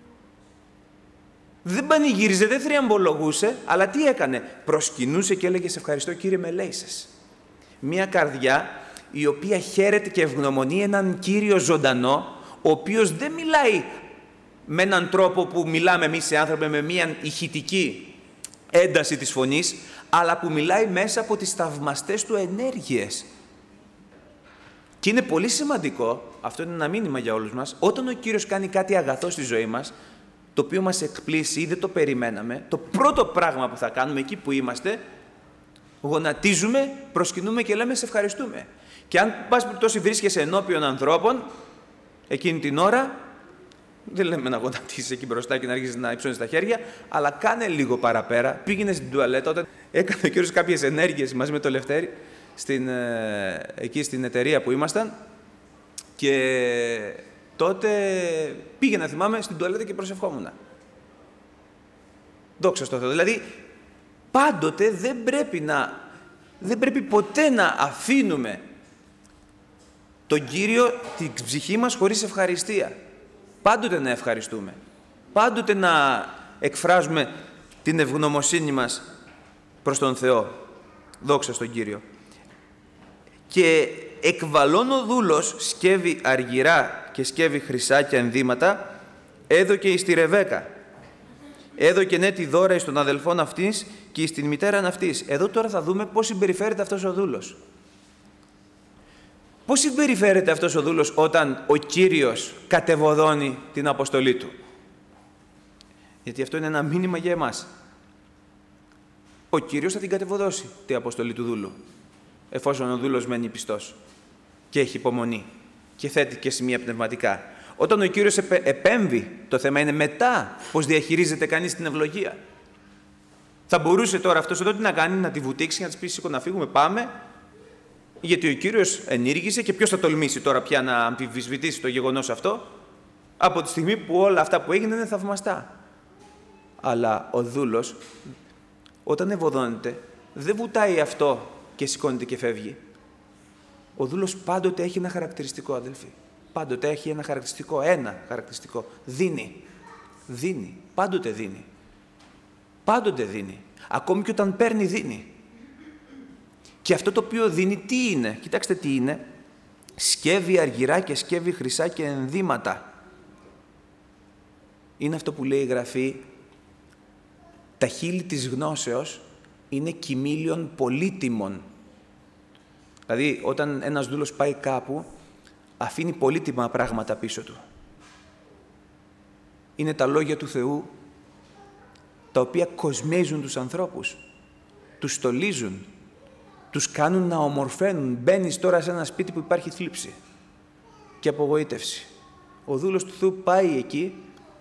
Δεν πανηγύριζε, δεν θριαμβολογούσε, αλλά τι έκανε? Προσκυνούσε και έλεγε «Σε ευχαριστώ Κύριε, με ελέησες». Μια καρδιά η οποία χαίρεται και ευγνωμονεί έναν Κύριο ζωντανό, ο οποίος δεν μιλάει με έναν τρόπο που μιλάμε εμείς οι άνθρωποι, με μια ηχητική ένταση της φωνής, αλλά που μιλάει μέσα από τις θαυμαστές του ενέργειες. Και είναι πολύ σημαντικό, αυτό είναι ένα μήνυμα για όλους μας, όταν ο Κύριος κάνει κάτι αγαθό στη ζωή μας, το οποίο μας εκπλήσει ή δεν το περιμέναμε, το πρώτο πράγμα που θα κάνουμε εκεί που είμαστε, γονατίζουμε, προσκυνούμε και λέμε «Σε ευχαριστούμε». Και αν πας περιπτώσει βρίσκεσαι ενώπιον ανθρώπων, εκείνη την ώρα, δεν λέμε να γονατίσεις εκεί μπροστά και να αρχίσεις να υψώνεις τα χέρια, αλλά κάνε λίγο παραπέρα. Πήγαινε στην τουαλέτα, όταν έκανε ο Κύριος κάποιες ενέργειες μαζί με το Λευτέρη, εκεί στην εταιρεία που ήμασταν, και τότε πήγαινα, θυμάμαι, στην τουαλέτα και προσευχόμουν. Δόξα στο Θεό. Δηλαδή, πάντοτε δεν πρέπει ποτέ να αφήνουμε τον Κύριο, την ψυχή μας, χωρίς ευχαριστία. Πάντοτε να ευχαριστούμε. Πάντοτε να εκφράζουμε την ευγνωμοσύνη μας προς τον Θεό. Δόξα στον Κύριο. Και εκβαλών ο δούλος σκεύει αργυρά και σκεύει χρυσά και ενδύματα, έδωκε εις τη Ρεβέκα. Έδωκε ναι τη δώρα εις των αδελφών αυτής και εις την μητέραν αυτής. Εδώ τώρα θα δούμε πώς συμπεριφέρεται αυτός ο δούλος. Πώς συμπεριφέρεται αυτός ο δούλος όταν ο Κύριος κατεβοδώνει την αποστολή του? Γιατί αυτό είναι ένα μήνυμα για εμάς. Ο Κύριος θα την κατεβοδώσει την αποστολή του δούλου, εφόσον ο δούλος μένει πιστός και έχει υπομονή και θέτει και σημεία πνευματικά. Όταν ο Κύριος επέμβει, το θέμα είναι μετά πώς διαχειρίζεται κανείς την ευλογία. Θα μπορούσε τώρα αυτός εδώ τι να κάνει, να τη βουτήξει, να της πει σήκω να φύγουμε, πάμε, γιατί ο Κύριος ενήργησε και ποιος θα τολμήσει τώρα πια να αμφισβητήσει το γεγονός αυτό, από τη στιγμή που όλα αυτά που έγιναν είναι θαυμαστά. Αλλά ο δούλος, όταν ευωδώνεται, δεν βουτάει αυτό και σηκώνεται και φεύγει. Ο δούλος πάντοτε έχει ένα χαρακτηριστικό, αδελφοί. Πάντοτε έχει ένα χαρακτηριστικό. Δίνει. Δίνει. Πάντοτε δίνει. Πάντοτε δίνει. Ακόμη και όταν παίρνει, δίνει. Και αυτό το οποίο δίνει, τι είναι? Κοιτάξτε τι είναι. Σκεύη αργυρά και σκεύη χρυσά και ενδύματα. Είναι αυτό που λέει η Γραφή. Τα χείλη της γνώσεως είναι κοιμήλιον πολύτιμων. Δηλαδή, όταν ένας δούλος πάει κάπου, αφήνει πολύτιμα πράγματα πίσω του. Είναι τα λόγια του Θεού, τα οποία κοσμίζουν τους ανθρώπους, τους στολίζουν, τους κάνουν να ομορφαίνουν. Μπαίνεις τώρα σε ένα σπίτι που υπάρχει θλίψη και απογοήτευση. Ο δούλος του Θεού πάει εκεί,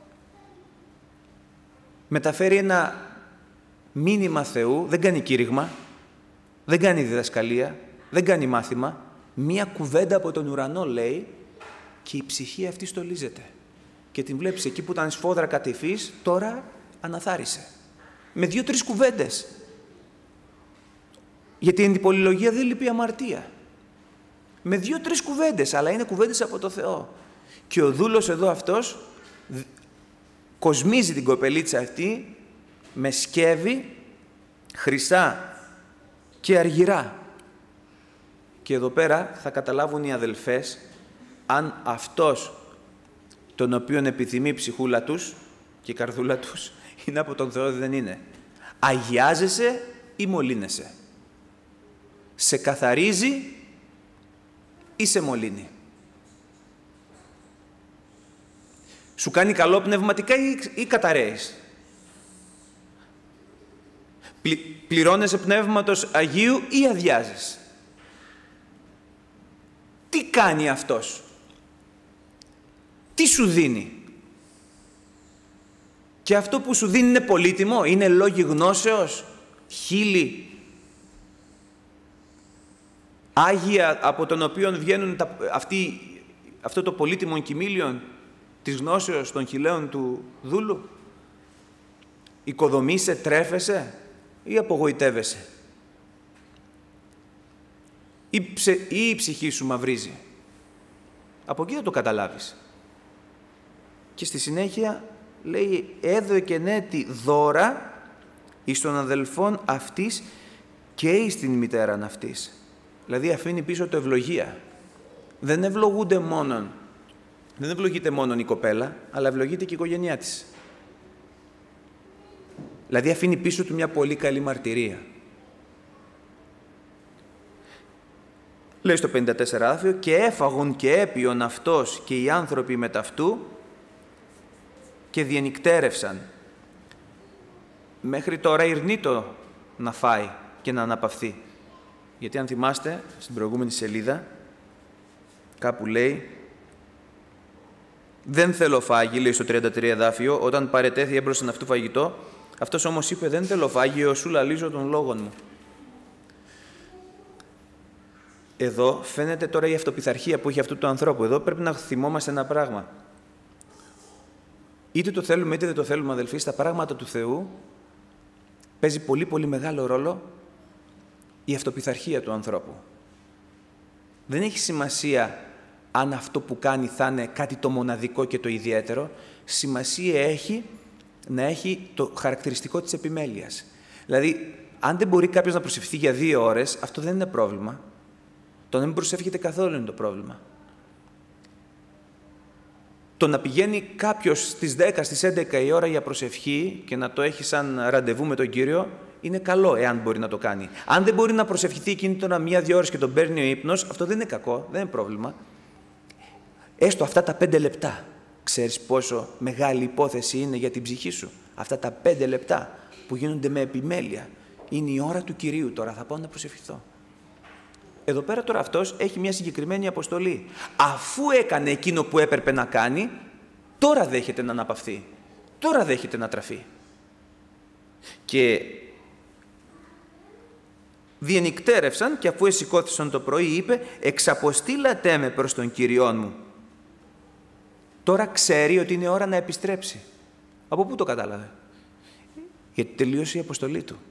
μεταφέρει ένα μήνυμα Θεού, δεν κάνει κήρυγμα, δεν κάνει διδασκαλία, δεν κάνει μάθημα, μία κουβέντα από τον ουρανό λέει και η ψυχή αυτή στολίζεται. Και την βλέπεις εκεί που ήταν σφόδρα κατηφής, τώρα αναθάρισε. Με 2-3 κουβέντες. Γιατί η πολυλογία δεν λείπει αμαρτία. Με 2-3 κουβέντες, αλλά είναι κουβέντες από το Θεό. Και ο δούλος εδώ αυτός κοσμίζει την κοπελίτσα αυτή με σκεύη χρυσά και αργυρά. Και εδώ πέρα θα καταλάβουν οι αδελφές αν αυτός τον οποίον επιθυμεί η ψυχούλα τους και η καρδούλα τους είναι από τον Θεό, δεν είναι. Αγιάζεσαι ή μολύνεσαι. Σε καθαρίζει ή σε μολύνει. Σου κάνει καλό πνευματικά ή καταραίεις. Πληρώνεσαι πνεύματος Αγίου ή αδειάζεις. Τι κάνει αυτός? Τι σου δίνει? Και αυτό που σου δίνει είναι πολύτιμο, είναι λόγοι γνώσεως, χείλη, άγια από τον οποίο βγαίνουν αυτό το πολύτιμο κοιμήλιον της γνώσεως των χειλαίων του δούλου. Οικοδομείσαι, τρέφεσαι ή απογοητεύεσαι? Ή η ψυχή σου μαυρίζει? Από εκεί θα το καταλάβεις. Και στη συνέχεια λέει έδωκεν δώρα εις των αδελφών αυτής και εις την μητέραν αυτής. Δηλαδή αφήνει πίσω το ευλογία. Δεν ευλογείται μόνον η κοπέλα, αλλά ευλογείται και η οικογένειά της. Δηλαδή αφήνει πίσω του μια πολύ καλή μαρτυρία. Λέει στο 54 άφιο και έφαγον και έπιον αυτός και οι άνθρωποι μεταυτού και διενυκτέρευσαν. Μέχρι τώρα ηρνήτο να φάει και να αναπαυθεί. Γιατί αν θυμάστε, στην προηγούμενη σελίδα, κάπου λέει «Δεν θέλω φάγι», λέει στο 33 εδάφιο, όταν παρετέθη έμπροσθεν αυτού φαγητό, αυτός όμως είπε «Δεν θέλω φάγι, εωσού λαλίζω των λόγων μου». Εδώ φαίνεται τώρα η αυτοπιθαρχία που έχει αυτού του ανθρώπου. Εδώ πρέπει να θυμόμαστε ένα πράγμα. Είτε το θέλουμε είτε δεν το θέλουμε, αδελφοί, στα πράγματα του Θεού παίζει πολύ πολύ μεγάλο ρόλο η αυτοπιθαρχία του ανθρώπου. Δεν έχει σημασία αν αυτό που κάνει θα είναι κάτι το μοναδικό και το ιδιαίτερο. Σημασία έχει να έχει το χαρακτηριστικό της επιμέλειας. Δηλαδή, αν δεν μπορεί κάποιος να προσευχηθεί για 2 ώρες, αυτό δεν είναι πρόβλημα. Το να μην προσεύχεται καθόλου είναι το πρόβλημα. Το να πηγαίνει κάποιος στις 10, στις 11 η ώρα για προσευχή και να το έχει σαν ραντεβού με τον Κύριο, είναι καλό εάν μπορεί να το κάνει. Αν δεν μπορεί να προσευχηθεί εκείνη τώρα 1-2 ώρες και τον παίρνει ο ύπνος, αυτό δεν είναι κακό, δεν είναι πρόβλημα. Έστω αυτά τα 5 λεπτά. Ξέρεις πόσο μεγάλη υπόθεση είναι για την ψυχή σου. Αυτά τα 5 λεπτά που γίνονται με επιμέλεια. Είναι η ώρα του Κυρίου τώρα, θα πάω να προσευχηθώ. Εδώ πέρα τώρα αυτός έχει μια συγκεκριμένη αποστολή. Αφού έκανε εκείνο που έπρεπε να κάνει, τώρα δέχεται να αναπαυθεί. Τώρα δέχεται να τραφεί. Και διενυκτέρευσαν και αφού εσηκώθησαν το πρωί είπε «Εξαποστήλατέ με προς τον Κύριόν μου». Τώρα ξέρει ότι είναι ώρα να επιστρέψει. Από πού το κατάλαβε? Γιατί τελείωσε η αποστολή του.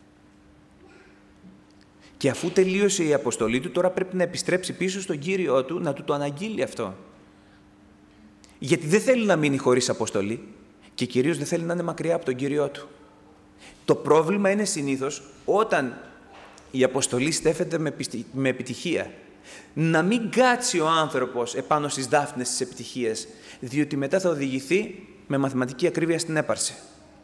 Και αφού τελείωσε η αποστολή του, τώρα πρέπει να επιστρέψει πίσω στον Κύριό του, να του το αναγγείλει αυτό. Γιατί δεν θέλει να μείνει χωρίς αποστολή και κυρίως δεν θέλει να είναι μακριά από τον Κύριό του. Το πρόβλημα είναι συνήθως όταν η αποστολή στέφεται με επιτυχία. Να μην κάτσει ο άνθρωπος επάνω στις δάφνες της επιτυχίας, διότι μετά θα οδηγηθεί με μαθηματική ακρίβεια στην έπαρση.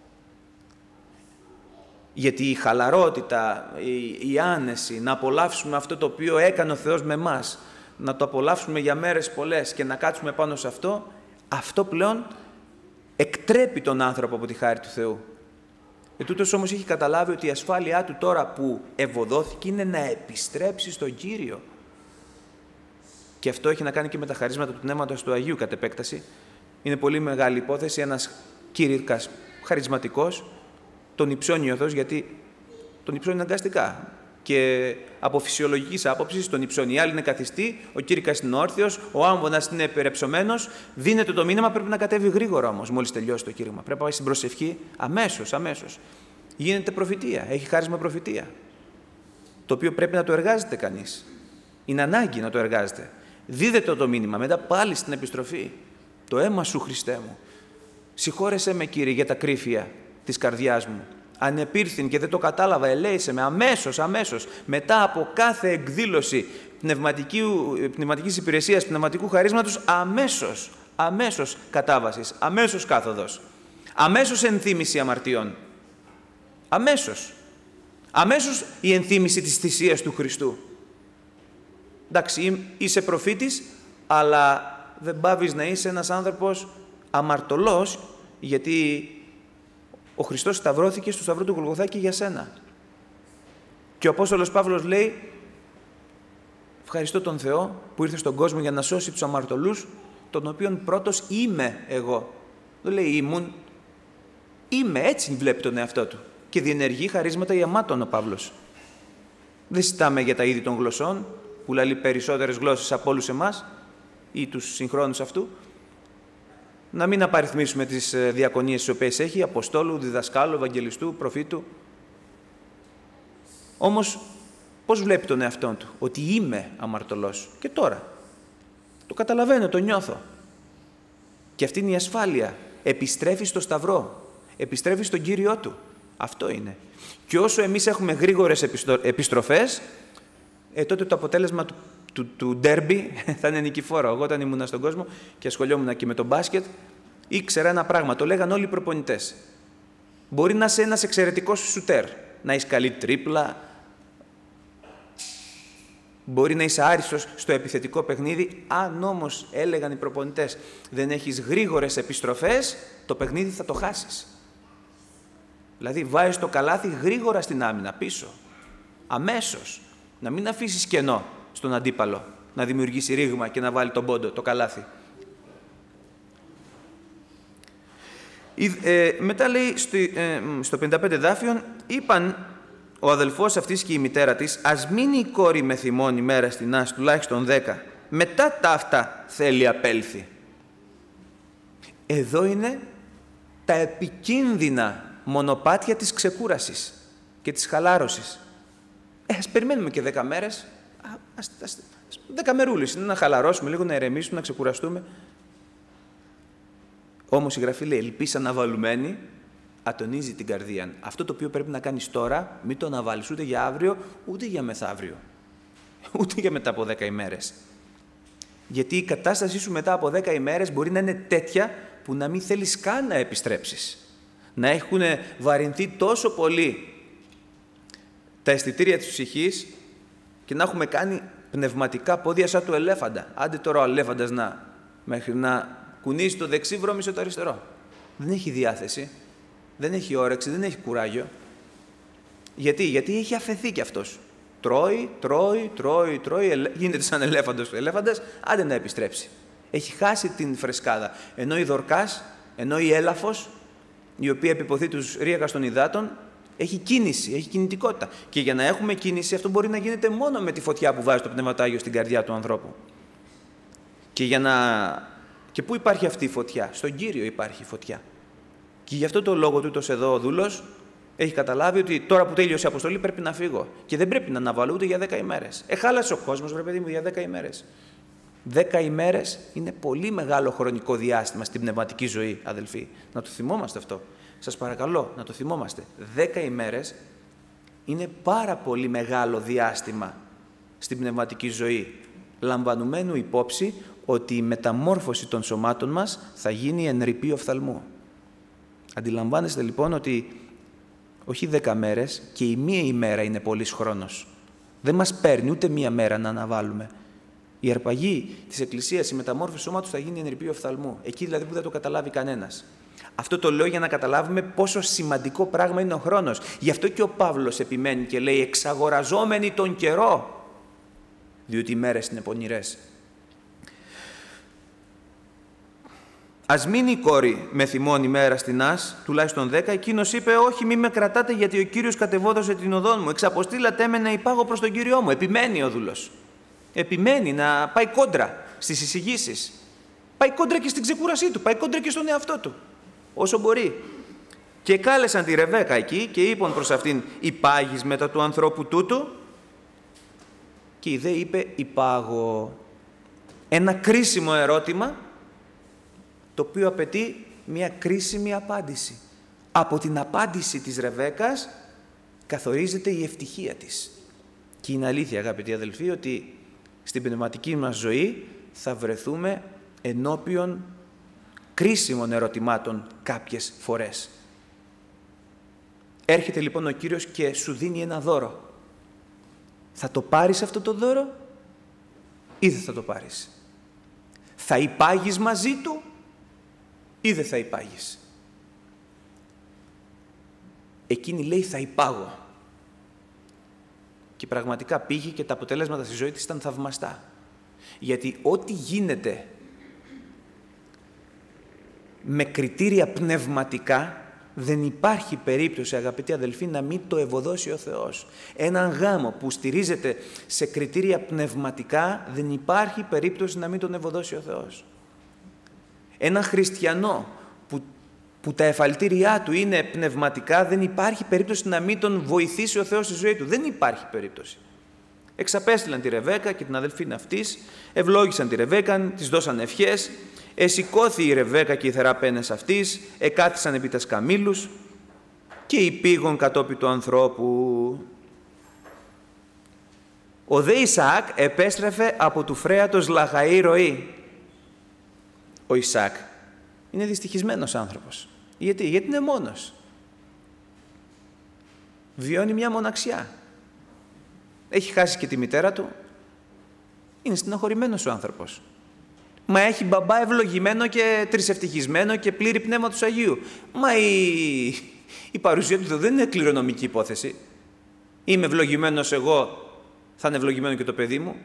Γιατί η χαλαρότητα, η άνεση, να απολαύσουμε αυτό το οποίο έκανε ο Θεός με εμάς, να το απολαύσουμε για μέρες πολλές και να κάτσουμε πάνω σε αυτό, αυτό πλέον εκτρέπει τον άνθρωπο από τη χάρη του Θεού. Ετούτος όμως έχει καταλάβει ότι η ασφάλειά του τώρα που ευωδόθηκε είναι να επιστρέψει στον Κύριο. Και αυτό έχει να κάνει και με τα χαρίσματα του Πνεύματος του Αγίου κατ' επέκταση. Είναι πολύ μεγάλη υπόθεση ένας κήρυκας χαρισματικός, τον υψώνει ο Θεός, γιατί τον υψώνει αναγκαστικά. Και από φυσιολογικής άποψης τον υψώνει. Οι άλλοι είναι καθιστοί, ο κήρυκας είναι όρθιος, ο άμβονας είναι περεψωμένος. Δίνεται το μήνυμα, πρέπει να κατέβει γρήγορα όμως, μόλις τελειώσει το κήρυγμα. Πρέπει να πάει στην προσευχή αμέσως. Γίνεται προφητεία, έχει χάρισμα προφητεία. Το οποίο πρέπει να το εργάζεται κανείς. Είναι ανάγκη να το εργάζεται. Δίδεται το μήνυμα, μετά πάλι στην επιστροφή. Το αίμα σου, Χριστέ μου. Συγχώρεσέ με, Κύριε, για τα κρύφια της καρδιάς μου. Αν επήρθην και δεν το κατάλαβα, ελέησε με αμέσως, μετά από κάθε εκδήλωση πνευματικής υπηρεσίας, πνευματικού χαρίσματος, αμέσως κατάβασης, αμέσως κάθοδος, αμέσως ενθύμηση αμαρτιών, αμέσως η ενθύμηση της θυσίας του Χριστού. Εντάξει, είσαι προφήτης, αλλά δεν πάβεις να είσαι ένας άνθρωπος αμαρτωλός, γιατί ο Χριστός σταυρώθηκε στο σταυρό του Γολγοθά και για σένα. Και ο Απόστολος Παύλος λέει, ευχαριστώ τον Θεό που ήρθε στον κόσμο για να σώσει τους αμαρτωλούς, τον οποίον πρώτος είμαι εγώ. Δεν λέει ήμουν, είμαι, έτσι βλέπει τον εαυτό του. Και διενεργεί χαρίσματα ιαμάτων ο Παύλος. Δεν συζητάμε για τα είδη των γλωσσών, που λέει περισσότερες γλώσσες από όλους εμάς ή τους συγχρόνους αυτού. Να μην απαριθμίσουμε τις διακονίες τις οποίες έχει, Αποστόλου, Διδασκάλου, Ευαγγελιστού, Προφήτου. Όμως, πώς βλέπει τον εαυτόν του? Ότι είμαι αμαρτωλός. Και τώρα. Το καταλαβαίνω, το νιώθω. Και αυτή είναι η ασφάλεια. Επιστρέφει στο σταυρό. Επιστρέφει στον Κύριό του. Αυτό είναι. Και όσο εμείς έχουμε γρήγορες επιστροφές, τότε το αποτέλεσμα του ντέρμπι θα είναι νικηφόρο. Εγώ όταν ήμουν στον κόσμο και ασχολιόμουν και με τον μπάσκετ, ήξερα ένα πράγμα, το λέγαν όλοι οι προπονητές. Μπορεί να είσαι ένας εξαιρετικός σουτέρ, να είσαι καλή τρίπλα, μπορεί να είσαι άριστος στο επιθετικό παιχνίδι, αν όμως, έλεγαν οι προπονητές, δεν έχεις γρήγορες επιστροφές, το παιχνίδι θα το χάσεις. Δηλαδή βάζεις το καλάθι γρήγορα στην άμυνα, πίσω, αμέσως, να μην αφήσεις κενό στον αντίπαλο, να δημιουργήσει ρήγμα και να βάλει τον πόντο, το καλάθι. Μετά λέει στο 55 δάφιον, είπαν ο αδελφός αυτής και η μητέρα της, ας μείνει η κόρη με θυμών ημέρα στην άση, τουλάχιστον 10, μετά ταύτα θέλει απέλθει. Εδώ είναι τα επικίνδυνα μονοπάτια της ξεκούρασης και της χαλάρωσης. Ας περιμένουμε και 10 μέρες, 10 μερούλες, να χαλαρώσουμε λίγο, να ηρεμήσουμε, να ξεκουραστούμε. Όμως η Γραφή λέει, ελπίς αναβαλουμένη, ατονίζει την καρδία. Αυτό το οποίο πρέπει να κάνεις τώρα, μην το αναβάλεις ούτε για αύριο, ούτε για μεθαύριο. Ούτε για μετά από 10 ημέρες. Γιατί η κατάστασή σου μετά από 10 ημέρες μπορεί να είναι τέτοια που να μην θέλεις καν να επιστρέψεις. Να έχουν βαρυνθεί τόσο πολύ τα αισθητήρια της ψυχής και να έχουμε κάνει πνευματικά πόδια σαν του ελέφαντα. Άντε τώρα ο ελέφαντας μέχρι να κουνήσει το δεξί, βρώμισε το αριστερό. Δεν έχει διάθεση, δεν έχει όρεξη, δεν έχει κουράγιο. Γιατί έχει αφαιθεί κι αυτός. Τρώει, γίνεται σαν ελέφαντος. Ελέφαντας, άντε να επιστρέψει. Έχει χάσει την φρεσκάδα. Ενώ η Δορκάς, ενώ η Έλαφος, η οποία επιποθεί τους ρύακας των υδάτων, έχει κίνηση, έχει κινητικότητα. Και για να έχουμε κίνηση, αυτό μπορεί να γίνεται μόνο με τη φωτιά που βάζει το Πνευματάγιο στην καρδιά του ανθρώπου. Και πού υπάρχει αυτή η φωτιά? Στον Κύριο υπάρχει η φωτιά. Και γι' αυτό το λόγο τούτος εδώ ο δούλος έχει καταλάβει ότι τώρα που τέλειωσε η αποστολή πρέπει να φύγω. Και δεν πρέπει να αναβάλω ούτε για 10 ημέρες. Χάλασε ο κόσμος, βρε παιδί μου, για 10 ημέρες. 10 ημέρες είναι πολύ μεγάλο χρονικό διάστημα στην πνευματική ζωή, αδελφοί. Να το θυμόμαστε αυτό. Σας παρακαλώ, να το θυμόμαστε. 10 ημέρες είναι πάρα πολύ μεγάλο διάστημα στην πνευματική ζωή. Λαμβανουμένου υπόψη ότι η μεταμόρφωση των σωμάτων μας θα γίνει εν ρηπή οφθαλμού. Αντιλαμβάνεστε λοιπόν ότι όχι 10 μέρες και η μία ημέρα είναι πολύς χρόνος. Δεν μας παίρνει ούτε μία μέρα να αναβάλουμε. Η αρπαγή της Εκκλησίας, η μεταμόρφωση του σώματος θα γίνει εν ρηπή οφθαλμού. Εκεί δηλαδή που δεν το καταλάβει κανένας. Αυτό το λέω για να καταλάβουμε πόσο σημαντικό πράγμα είναι ο χρόνος. Γι' αυτό και ο Παύλος επιμένει και λέει εξαγοραζόμενοι τον καιρό, διότι οι μέρες είναι πονηρές. Ας μείνει η κόρη με θυμόν ημέρα στην Άς, τουλάχιστον 10, εκείνος είπε όχι μη με κρατάτε γιατί ο Κύριος κατεβόδωσε την οδόν μου, εξαποστήλατε με να υπάγω προς τον Κύριό μου. Επιμένει ο δούλος. Επιμένει να πάει κόντρα στις εισηγήσεις. Πάει κόντρα και στην ξεκούρασή του, πάει κόντρα και στον εαυτό του. Όσο μπορεί. Και κάλεσαν τη Ρεβέκα εκεί και είπαν προς αυτήν «Υπάγεις μετά του ανθρώπου τούτου» και η δε είπε «Υπάγω». Ένα κρίσιμο ερώτημα το οποίο απαιτεί μια κρίσιμη απάντηση. Από την απάντηση της Ρεβέκας καθορίζεται η ευτυχία της. Και είναι αλήθεια αγαπητοί αδελφοί ότι στην πνευματική μας ζωή θα βρεθούμε ενώπιον κρίσιμων ερωτημάτων κάποιες φορές. Έρχεται λοιπόν ο Κύριος και σου δίνει ένα δώρο. Θα το πάρεις αυτό το δώρο ή δεν θα το πάρεις? Θα υπάγεις μαζί του ή δεν θα υπάγεις? Εκείνη λέει θα υπάγω. Και πραγματικά πήγε και τα αποτελέσματα στη ζωή της ήταν θαυμαστά. Γιατί ό,τι γίνεται με κριτήρια πνευματικά δεν υπάρχει περίπτωση, αγαπητοί αδελφοί, να μην το ευωδώσει ο Θεός. Έναν γάμο που στηρίζεται σε κριτήρια πνευματικά δεν υπάρχει περίπτωση να μην τον ευωδώσει ο Θεός. Έναν χριστιανό που τα εφαλτήριά του είναι πνευματικά δεν υπάρχει περίπτωση να μην τον βοηθήσει ο Θεός στη ζωή του. Δεν υπάρχει περίπτωση. Εξαπέστειλαν τη Ρεβέκα και την αδελφήν αυτής, ευλόγησαν τη Ρεβέκα, της δώσαν ευχές, εσηκώθη η Ρεβέκα και οι θεραπαίνες αυτής, εκάθισαν επί τας καμήλους και υπήγον κατόπι του ανθρώπου. Ο δε Ισαάκ επέστρεφε από του φρέατος λαχαή ροή. Ο Ισαάκ είναι δυστυχισμένος άνθρωπος. Γιατί είναι μόνος. Βιώνει μια μοναξιά. Έχει χάσει και τη μητέρα του. Είναι στενοχωρημένος ο άνθρωπος. Μα έχει μπαμπά ευλογημένο και τρισευτυχισμένο και πλήρη πνεύματος Αγίου. Μα η παρουσία του δεν είναι κληρονομική υπόθεση. Είμαι ευλογημένος εγώ, θα είναι ευλογημένο και το παιδί μου.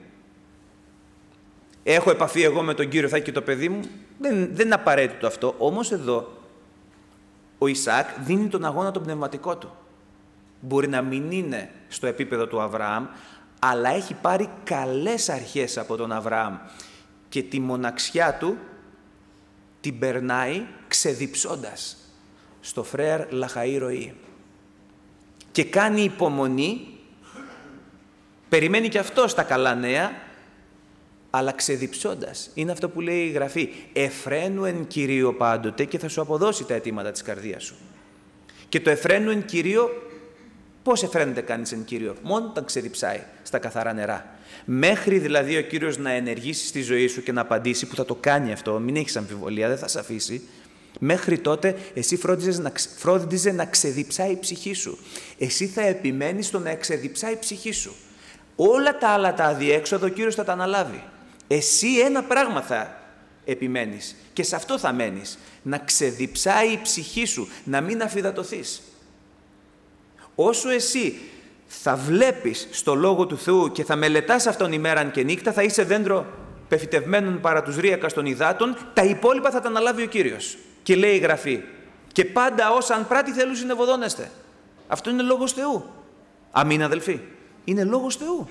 Έχω επαφή εγώ με τον Κύριο, θα έχει και το παιδί μου. Δεν είναι απαραίτητο αυτό. Όμως εδώ ο Ισαάκ δίνει τον αγώνα τον πνευματικό του. Μπορεί να μην είναι στο επίπεδο του Αβραάμ, αλλά έχει πάρει καλές αρχές από τον Αβραάμ. Και τη μοναξιά του την περνάει ξεδιψώντας στο φρέαρ λαχαή ροή. Και κάνει υπομονή, περιμένει και αυτό στα καλά νέα, αλλά ξεδιψώντας. Είναι αυτό που λέει η Γραφή. Εφραίνου εν Κυρίω πάντοτε και θα σου αποδώσει τα αιτήματα της καρδίας σου. Και το εφραίνου εν Κυρίω, πώς εφραίνεται κανείς εν Κύριο? Μόνο όταν ξεδιψάει στα καθαρά νερά. Μέχρι δηλαδή ο Κύριος να ενεργήσει στη ζωή σου και να απαντήσει, που θα το κάνει αυτό, μην έχεις αμφιβολία, δεν θα σε αφήσει. Μέχρι τότε εσύ φρόντιζε να ξεδιψάει η ψυχή σου. Εσύ θα επιμένεις στο να ξεδιψάει η ψυχή σου. Όλα τα άλλα τα αδιέξοδο ο Κύριος θα τα αναλάβει. Εσύ ένα πράγμα θα επιμένεις και σε αυτό θα μένεις. Να ξεδιψάει η ψυχή σου, να μην αφυδατωθείς. Όσο εσύ θα βλέπεις στο Λόγο του Θεού και θα μελετάς αυτόν ημέραν και νύχτα, θα είσαι δέντρο πεφυτευμένων παρά τους ρίακας των υδάτων, τα υπόλοιπα θα τα αναλάβει ο Κύριος. Και λέει η Γραφή, και πάντα όσα αν πράτη θέλουν συνευωδώνεστε. Αυτό είναι Λόγος Θεού. Αμήν, αδελφοί. Είναι Λόγος Θεού.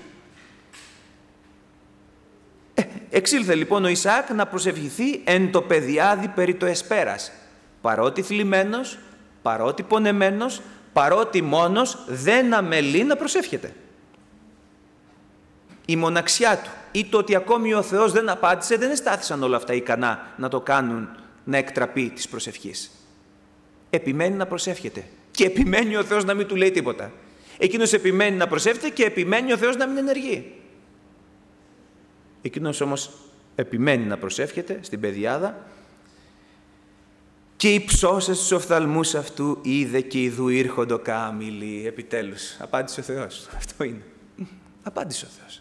Εξήλθε λοιπόν ο Ισαάκ να προσευχηθεί εν το παιδιάδι περί το εσπέρας. Παρότι θλιμμένος, παρότι πονεμένος, παρότι μόνος, δεν αμελεί να προσεύχεται. Η μοναξιά του ή το ότι ακόμη ο Θεός δεν απάντησε, δεν εστάθησαν όλα αυτά ικανά να το κάνουν να εκτραπεί της προσευχής. Επιμένει να προσεύχεται και επιμένει ο Θεός να μην του λέει τίποτα. Εκείνος επιμένει να προσεύχεται και επιμένει ο Θεός να μην ενεργεί. Εκείνος όμως επιμένει να προσεύχεται στην πεδιάδα και υψώσας στους οφθαλμούς αυτού είδε και ιδού ήρχοντο κάμιλοι. Επιτέλους, απάντησε ο Θεός. Αυτό είναι. Απάντησε ο Θεός.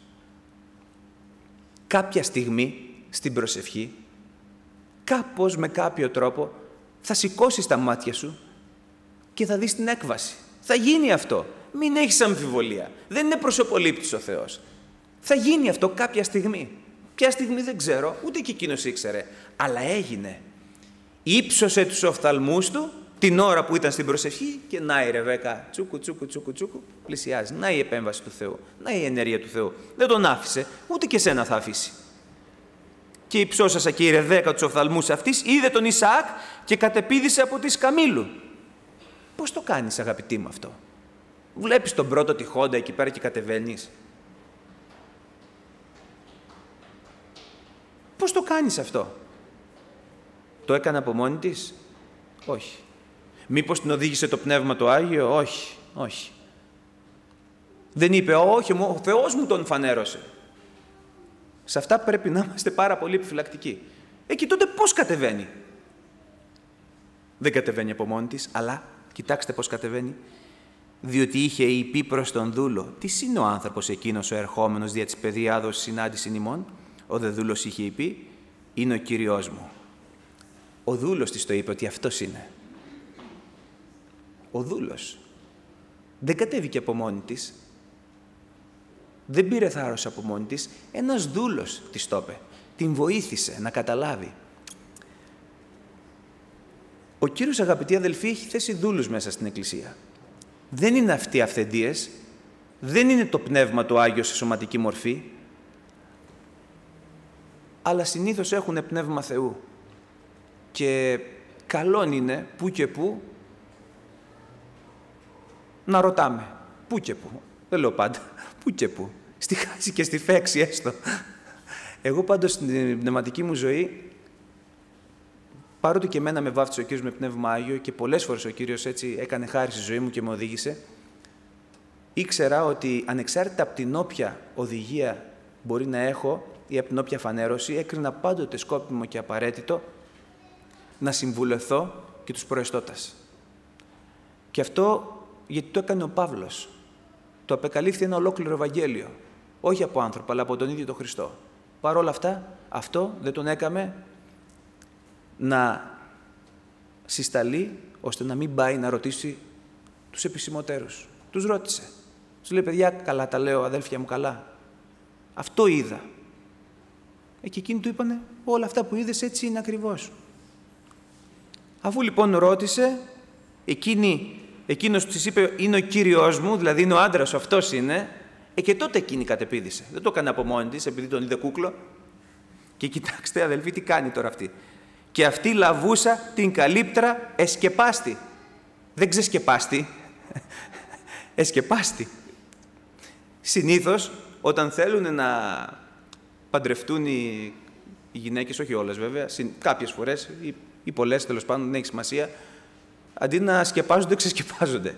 Κάποια στιγμή στην προσευχή, κάπως με κάποιο τρόπο, θα σηκώσεις τα μάτια σου και θα δεις την έκβαση. Θα γίνει αυτό. Μην έχεις αμφιβολία. Δεν είναι προσωπολήπτης ο Θεός. Θα γίνει αυτό κάποια στιγμή. Ποια στιγμή δεν ξέρω, ούτε και εκείνος ήξερε. Αλλά έγινε. Ήψωσε τους οφθαλμούς του την ώρα που ήταν στην προσευχή και να η Ρεβέκα τσούκου, πλησιάζει. Να η επέμβαση του Θεού. Να η ενέργεια του Θεού. Δεν τον άφησε, ούτε και σένα θα αφήσει. Και υψώσασα και η Ρεβέκα τους οφθαλμούς αυτής, είδε τον Ισαάκ και κατεπήδησε από τη σκαμήλου. Πώς το κάνεις, αγαπητή μου, αυτό? Βλέπεις τον πρώτο τη Χόντα εκεί πέρα και κατεβαίνεις? Πώς το κάνεις αυτό? Το έκανε από μόνη της? Όχι. Μήπως την οδήγησε το Πνεύμα το Άγιο? Όχι, όχι. Δεν είπε, όχι, ο Θεός μου τον φανέρωσε. Σε αυτά πρέπει να είμαστε πάρα πολύ επιφυλακτικοί. Εκεί τότε πώς κατεβαίνει? Δεν κατεβαίνει από μόνη της, αλλά κοιτάξτε πώς κατεβαίνει. Διότι είχε είπε προς τον δούλο, τι είναι ο άνθρωπος εκείνος ο ερχόμενος δια της παιδιάδος συνάντησιν ημών? Ο δε δούλος είχε πει, είναι ο Κύριος μου. Ο δούλος της το είπε ότι αυτός είναι. Ο δούλος. Δεν κατέβηκε από μόνη της. Δεν πήρε θάρρος από μόνη της. Ένας δούλος της το είπε. Την βοήθησε να καταλάβει. Ο Κύριος, αγαπητοί αδελφοί, έχει θέσει δούλους μέσα στην Εκκλησία. Δεν είναι αυτοί αυθεντίες. Δεν είναι το Πνεύμα το Άγιο σε σωματική μορφή. Αλλά συνήθως έχουν Πνεύμα Θεού. Και καλόν είναι που και που να ρωτάμε. Πού και πού. Δεν λέω πάντα. Πού και πού. Στη χάση και στη φέξη έστω. Εγώ πάντως στην πνευματική μου ζωή, παρότι και εμένα με βάφτισε ο Κύριος με Πνεύμα Άγιο και πολλές φορές ο Κύριος έτσι έκανε χάρη στη ζωή μου και με οδήγησε, ήξερα ότι ανεξάρτητα από την όποια οδηγία μπορεί να έχω ή από την όποια φανέρωση, έκρινα πάντοτε σκόπιμο και απαραίτητο να συμβουλευθώ και τους προεστώτας. Και αυτό γιατί το έκανε ο Παύλος. Το απεκαλύφθη ένα ολόκληρο Ευαγγέλιο. Όχι από άνθρωπο, αλλά από τον ίδιο τον Χριστό. Παρ' όλα αυτά, αυτό δεν τον έκαμε να συσταλεί, ώστε να μην πάει να ρωτήσει τους επισημωτέρους. Τους ρώτησε. Τους λέει, παιδιά, καλά τα λέω, αδέλφια μου, καλά. Αυτό είδα. Και εκείνοι του είπανε, όλα αυτά που είδες έτσι είναι ακριβώς. Αφού λοιπόν ρώτησε, εκείνος της είπε, είναι ο Κύριος μου, δηλαδή είναι ο άντρας, αυτός είναι, και τότε εκείνη κατεπήδησε. Δεν το έκανε από μόνη της, επειδή τον είδε κούκλο. Και κοιτάξτε, αδελφοί, τι κάνει τώρα αυτή. Και αυτή λαβούσα την καλύπτρα εσκεπάστη. Δεν ξεσκεπάστη. Εσκεπάστη. Συνήθως, όταν θέλουν να παντρευτούν οι γυναίκες, όχι όλες βέβαια, κάποιες φορές ή πολλές, τέλος πάντων, δεν έχει σημασία, αντί να σκεπάζονται, ξεσκεπάζονται.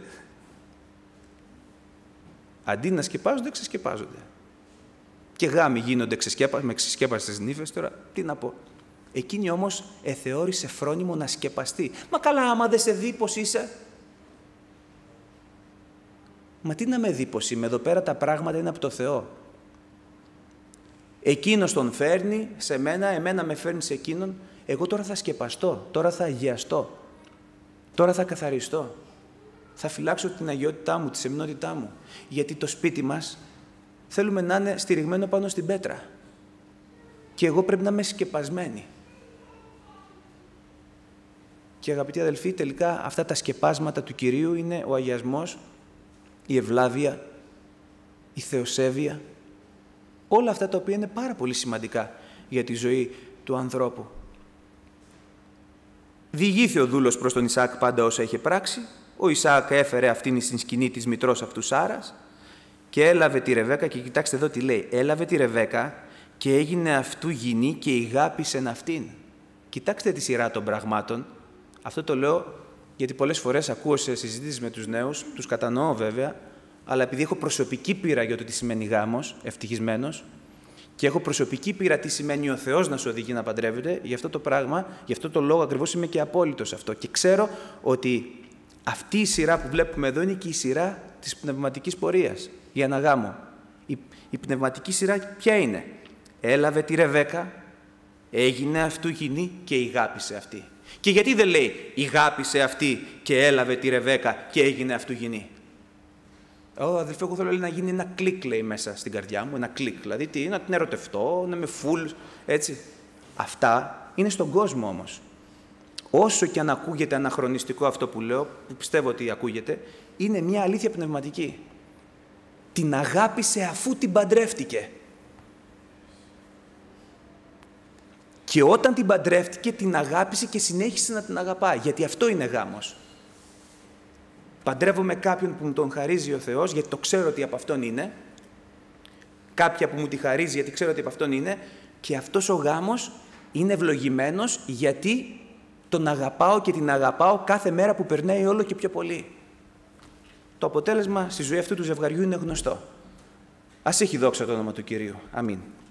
Αντί να σκεπάζονται, ξεσκεπάζονται. Και γάμοι γίνονται με ξεσκέπαστες νύφες, τώρα τι να πω. Εκείνη όμως εθεώρησε φρόνιμο να σκεπαστεί. Μα καλά, άμα δεν σε δει πως είσαι. Μα τι να με δει πως είμαι, εδώ πέρα τα πράγματα είναι από το Θεό. Εκείνος τον φέρνει σε μένα, εμένα με φέρνει σε εκείνον. Εγώ τώρα θα σκεπαστώ, τώρα θα αγιαστώ, τώρα θα καθαριστώ. Θα φυλάξω την αγιότητά μου, τη σεμνότητά μου. Γιατί το σπίτι μας θέλουμε να είναι στηριγμένο πάνω στην πέτρα. Και εγώ πρέπει να είμαι σκεπασμένη. Και αγαπητοί αδελφοί, τελικά αυτά τα σκεπάσματα του Κυρίου είναι ο αγιασμός, η ευλάβεια, η θεοσέβεια, όλα αυτά τα οποία είναι πάρα πολύ σημαντικά για τη ζωή του ανθρώπου. Διηγήθη ο δούλος προς τον Ισαάκ πάντα όσα είχε πράξει. Ο Ισαάκ έφερε αυτήν στην σκηνή της μητρός αυτού Σάρας και έλαβε τη Ρεβέκα, και κοιτάξτε εδώ τι λέει, έλαβε τη Ρεβέκα και έγινε αυτού γυνή και ηγάπησεν αυτήν. Κοιτάξτε τη σειρά των πραγμάτων. Αυτό το λέω γιατί πολλές φορές ακούω σε συζητήσεις με τους νέους, τους κατανοώ βέβαια, αλλά επειδή έχω προσωπική πείρα για το τι σημαίνει γάμος, ευτυχισμένος, και έχω προσωπική πείρα τι σημαίνει ο Θεός να σου οδηγεί να παντρεύεται, γι' αυτό το πράγμα, γι' αυτό το λόγο ακριβώς είμαι και απόλυτος αυτό. Και ξέρω ότι αυτή η σειρά που βλέπουμε εδώ είναι και η σειρά της πνευματικής πορείας για ένα γάμο. Η πνευματική σειρά ποια είναι? Έλαβε τη Ρεβέκα, έγινε αυτού γυνή και ηγάπησε αυτή. Και γιατί δεν λέει ηγάπησε αυτή και έλαβε τη Ρεβέκα και έγινε αυτού γυνή? Αδελφέ, εγώ θέλω να γίνει ένα κλικ, λέει, μέσα στην καρδιά μου, ένα κλικ. Δηλαδή, τι, να την ερωτευτώ, να είμαι full, έτσι. Αυτά είναι στον κόσμο όμως. Όσο και αν ακούγεται αναχρονιστικό αυτό που λέω, που πιστεύω ότι ακούγεται, είναι μια αλήθεια πνευματική. Την αγάπησε αφού την παντρεύτηκε. Και όταν την παντρεύτηκε, την αγάπησε και συνέχισε να την αγαπά. Γιατί αυτό είναι γάμος. Παντρεύομαι κάποιον που μου τον χαρίζει ο Θεός, γιατί το ξέρω ότι από Αυτόν είναι. Κάποια που μου τη χαρίζει, γιατί ξέρω ότι από Αυτόν είναι. Και αυτός ο γάμος είναι ευλογημένος, γιατί τον αγαπάω και την αγαπάω κάθε μέρα που περνάει όλο και πιο πολύ. Το αποτέλεσμα στη ζωή αυτού του ζευγαριού είναι γνωστό. Ας έχει δόξα το όνομα του Κυρίου. Αμήν.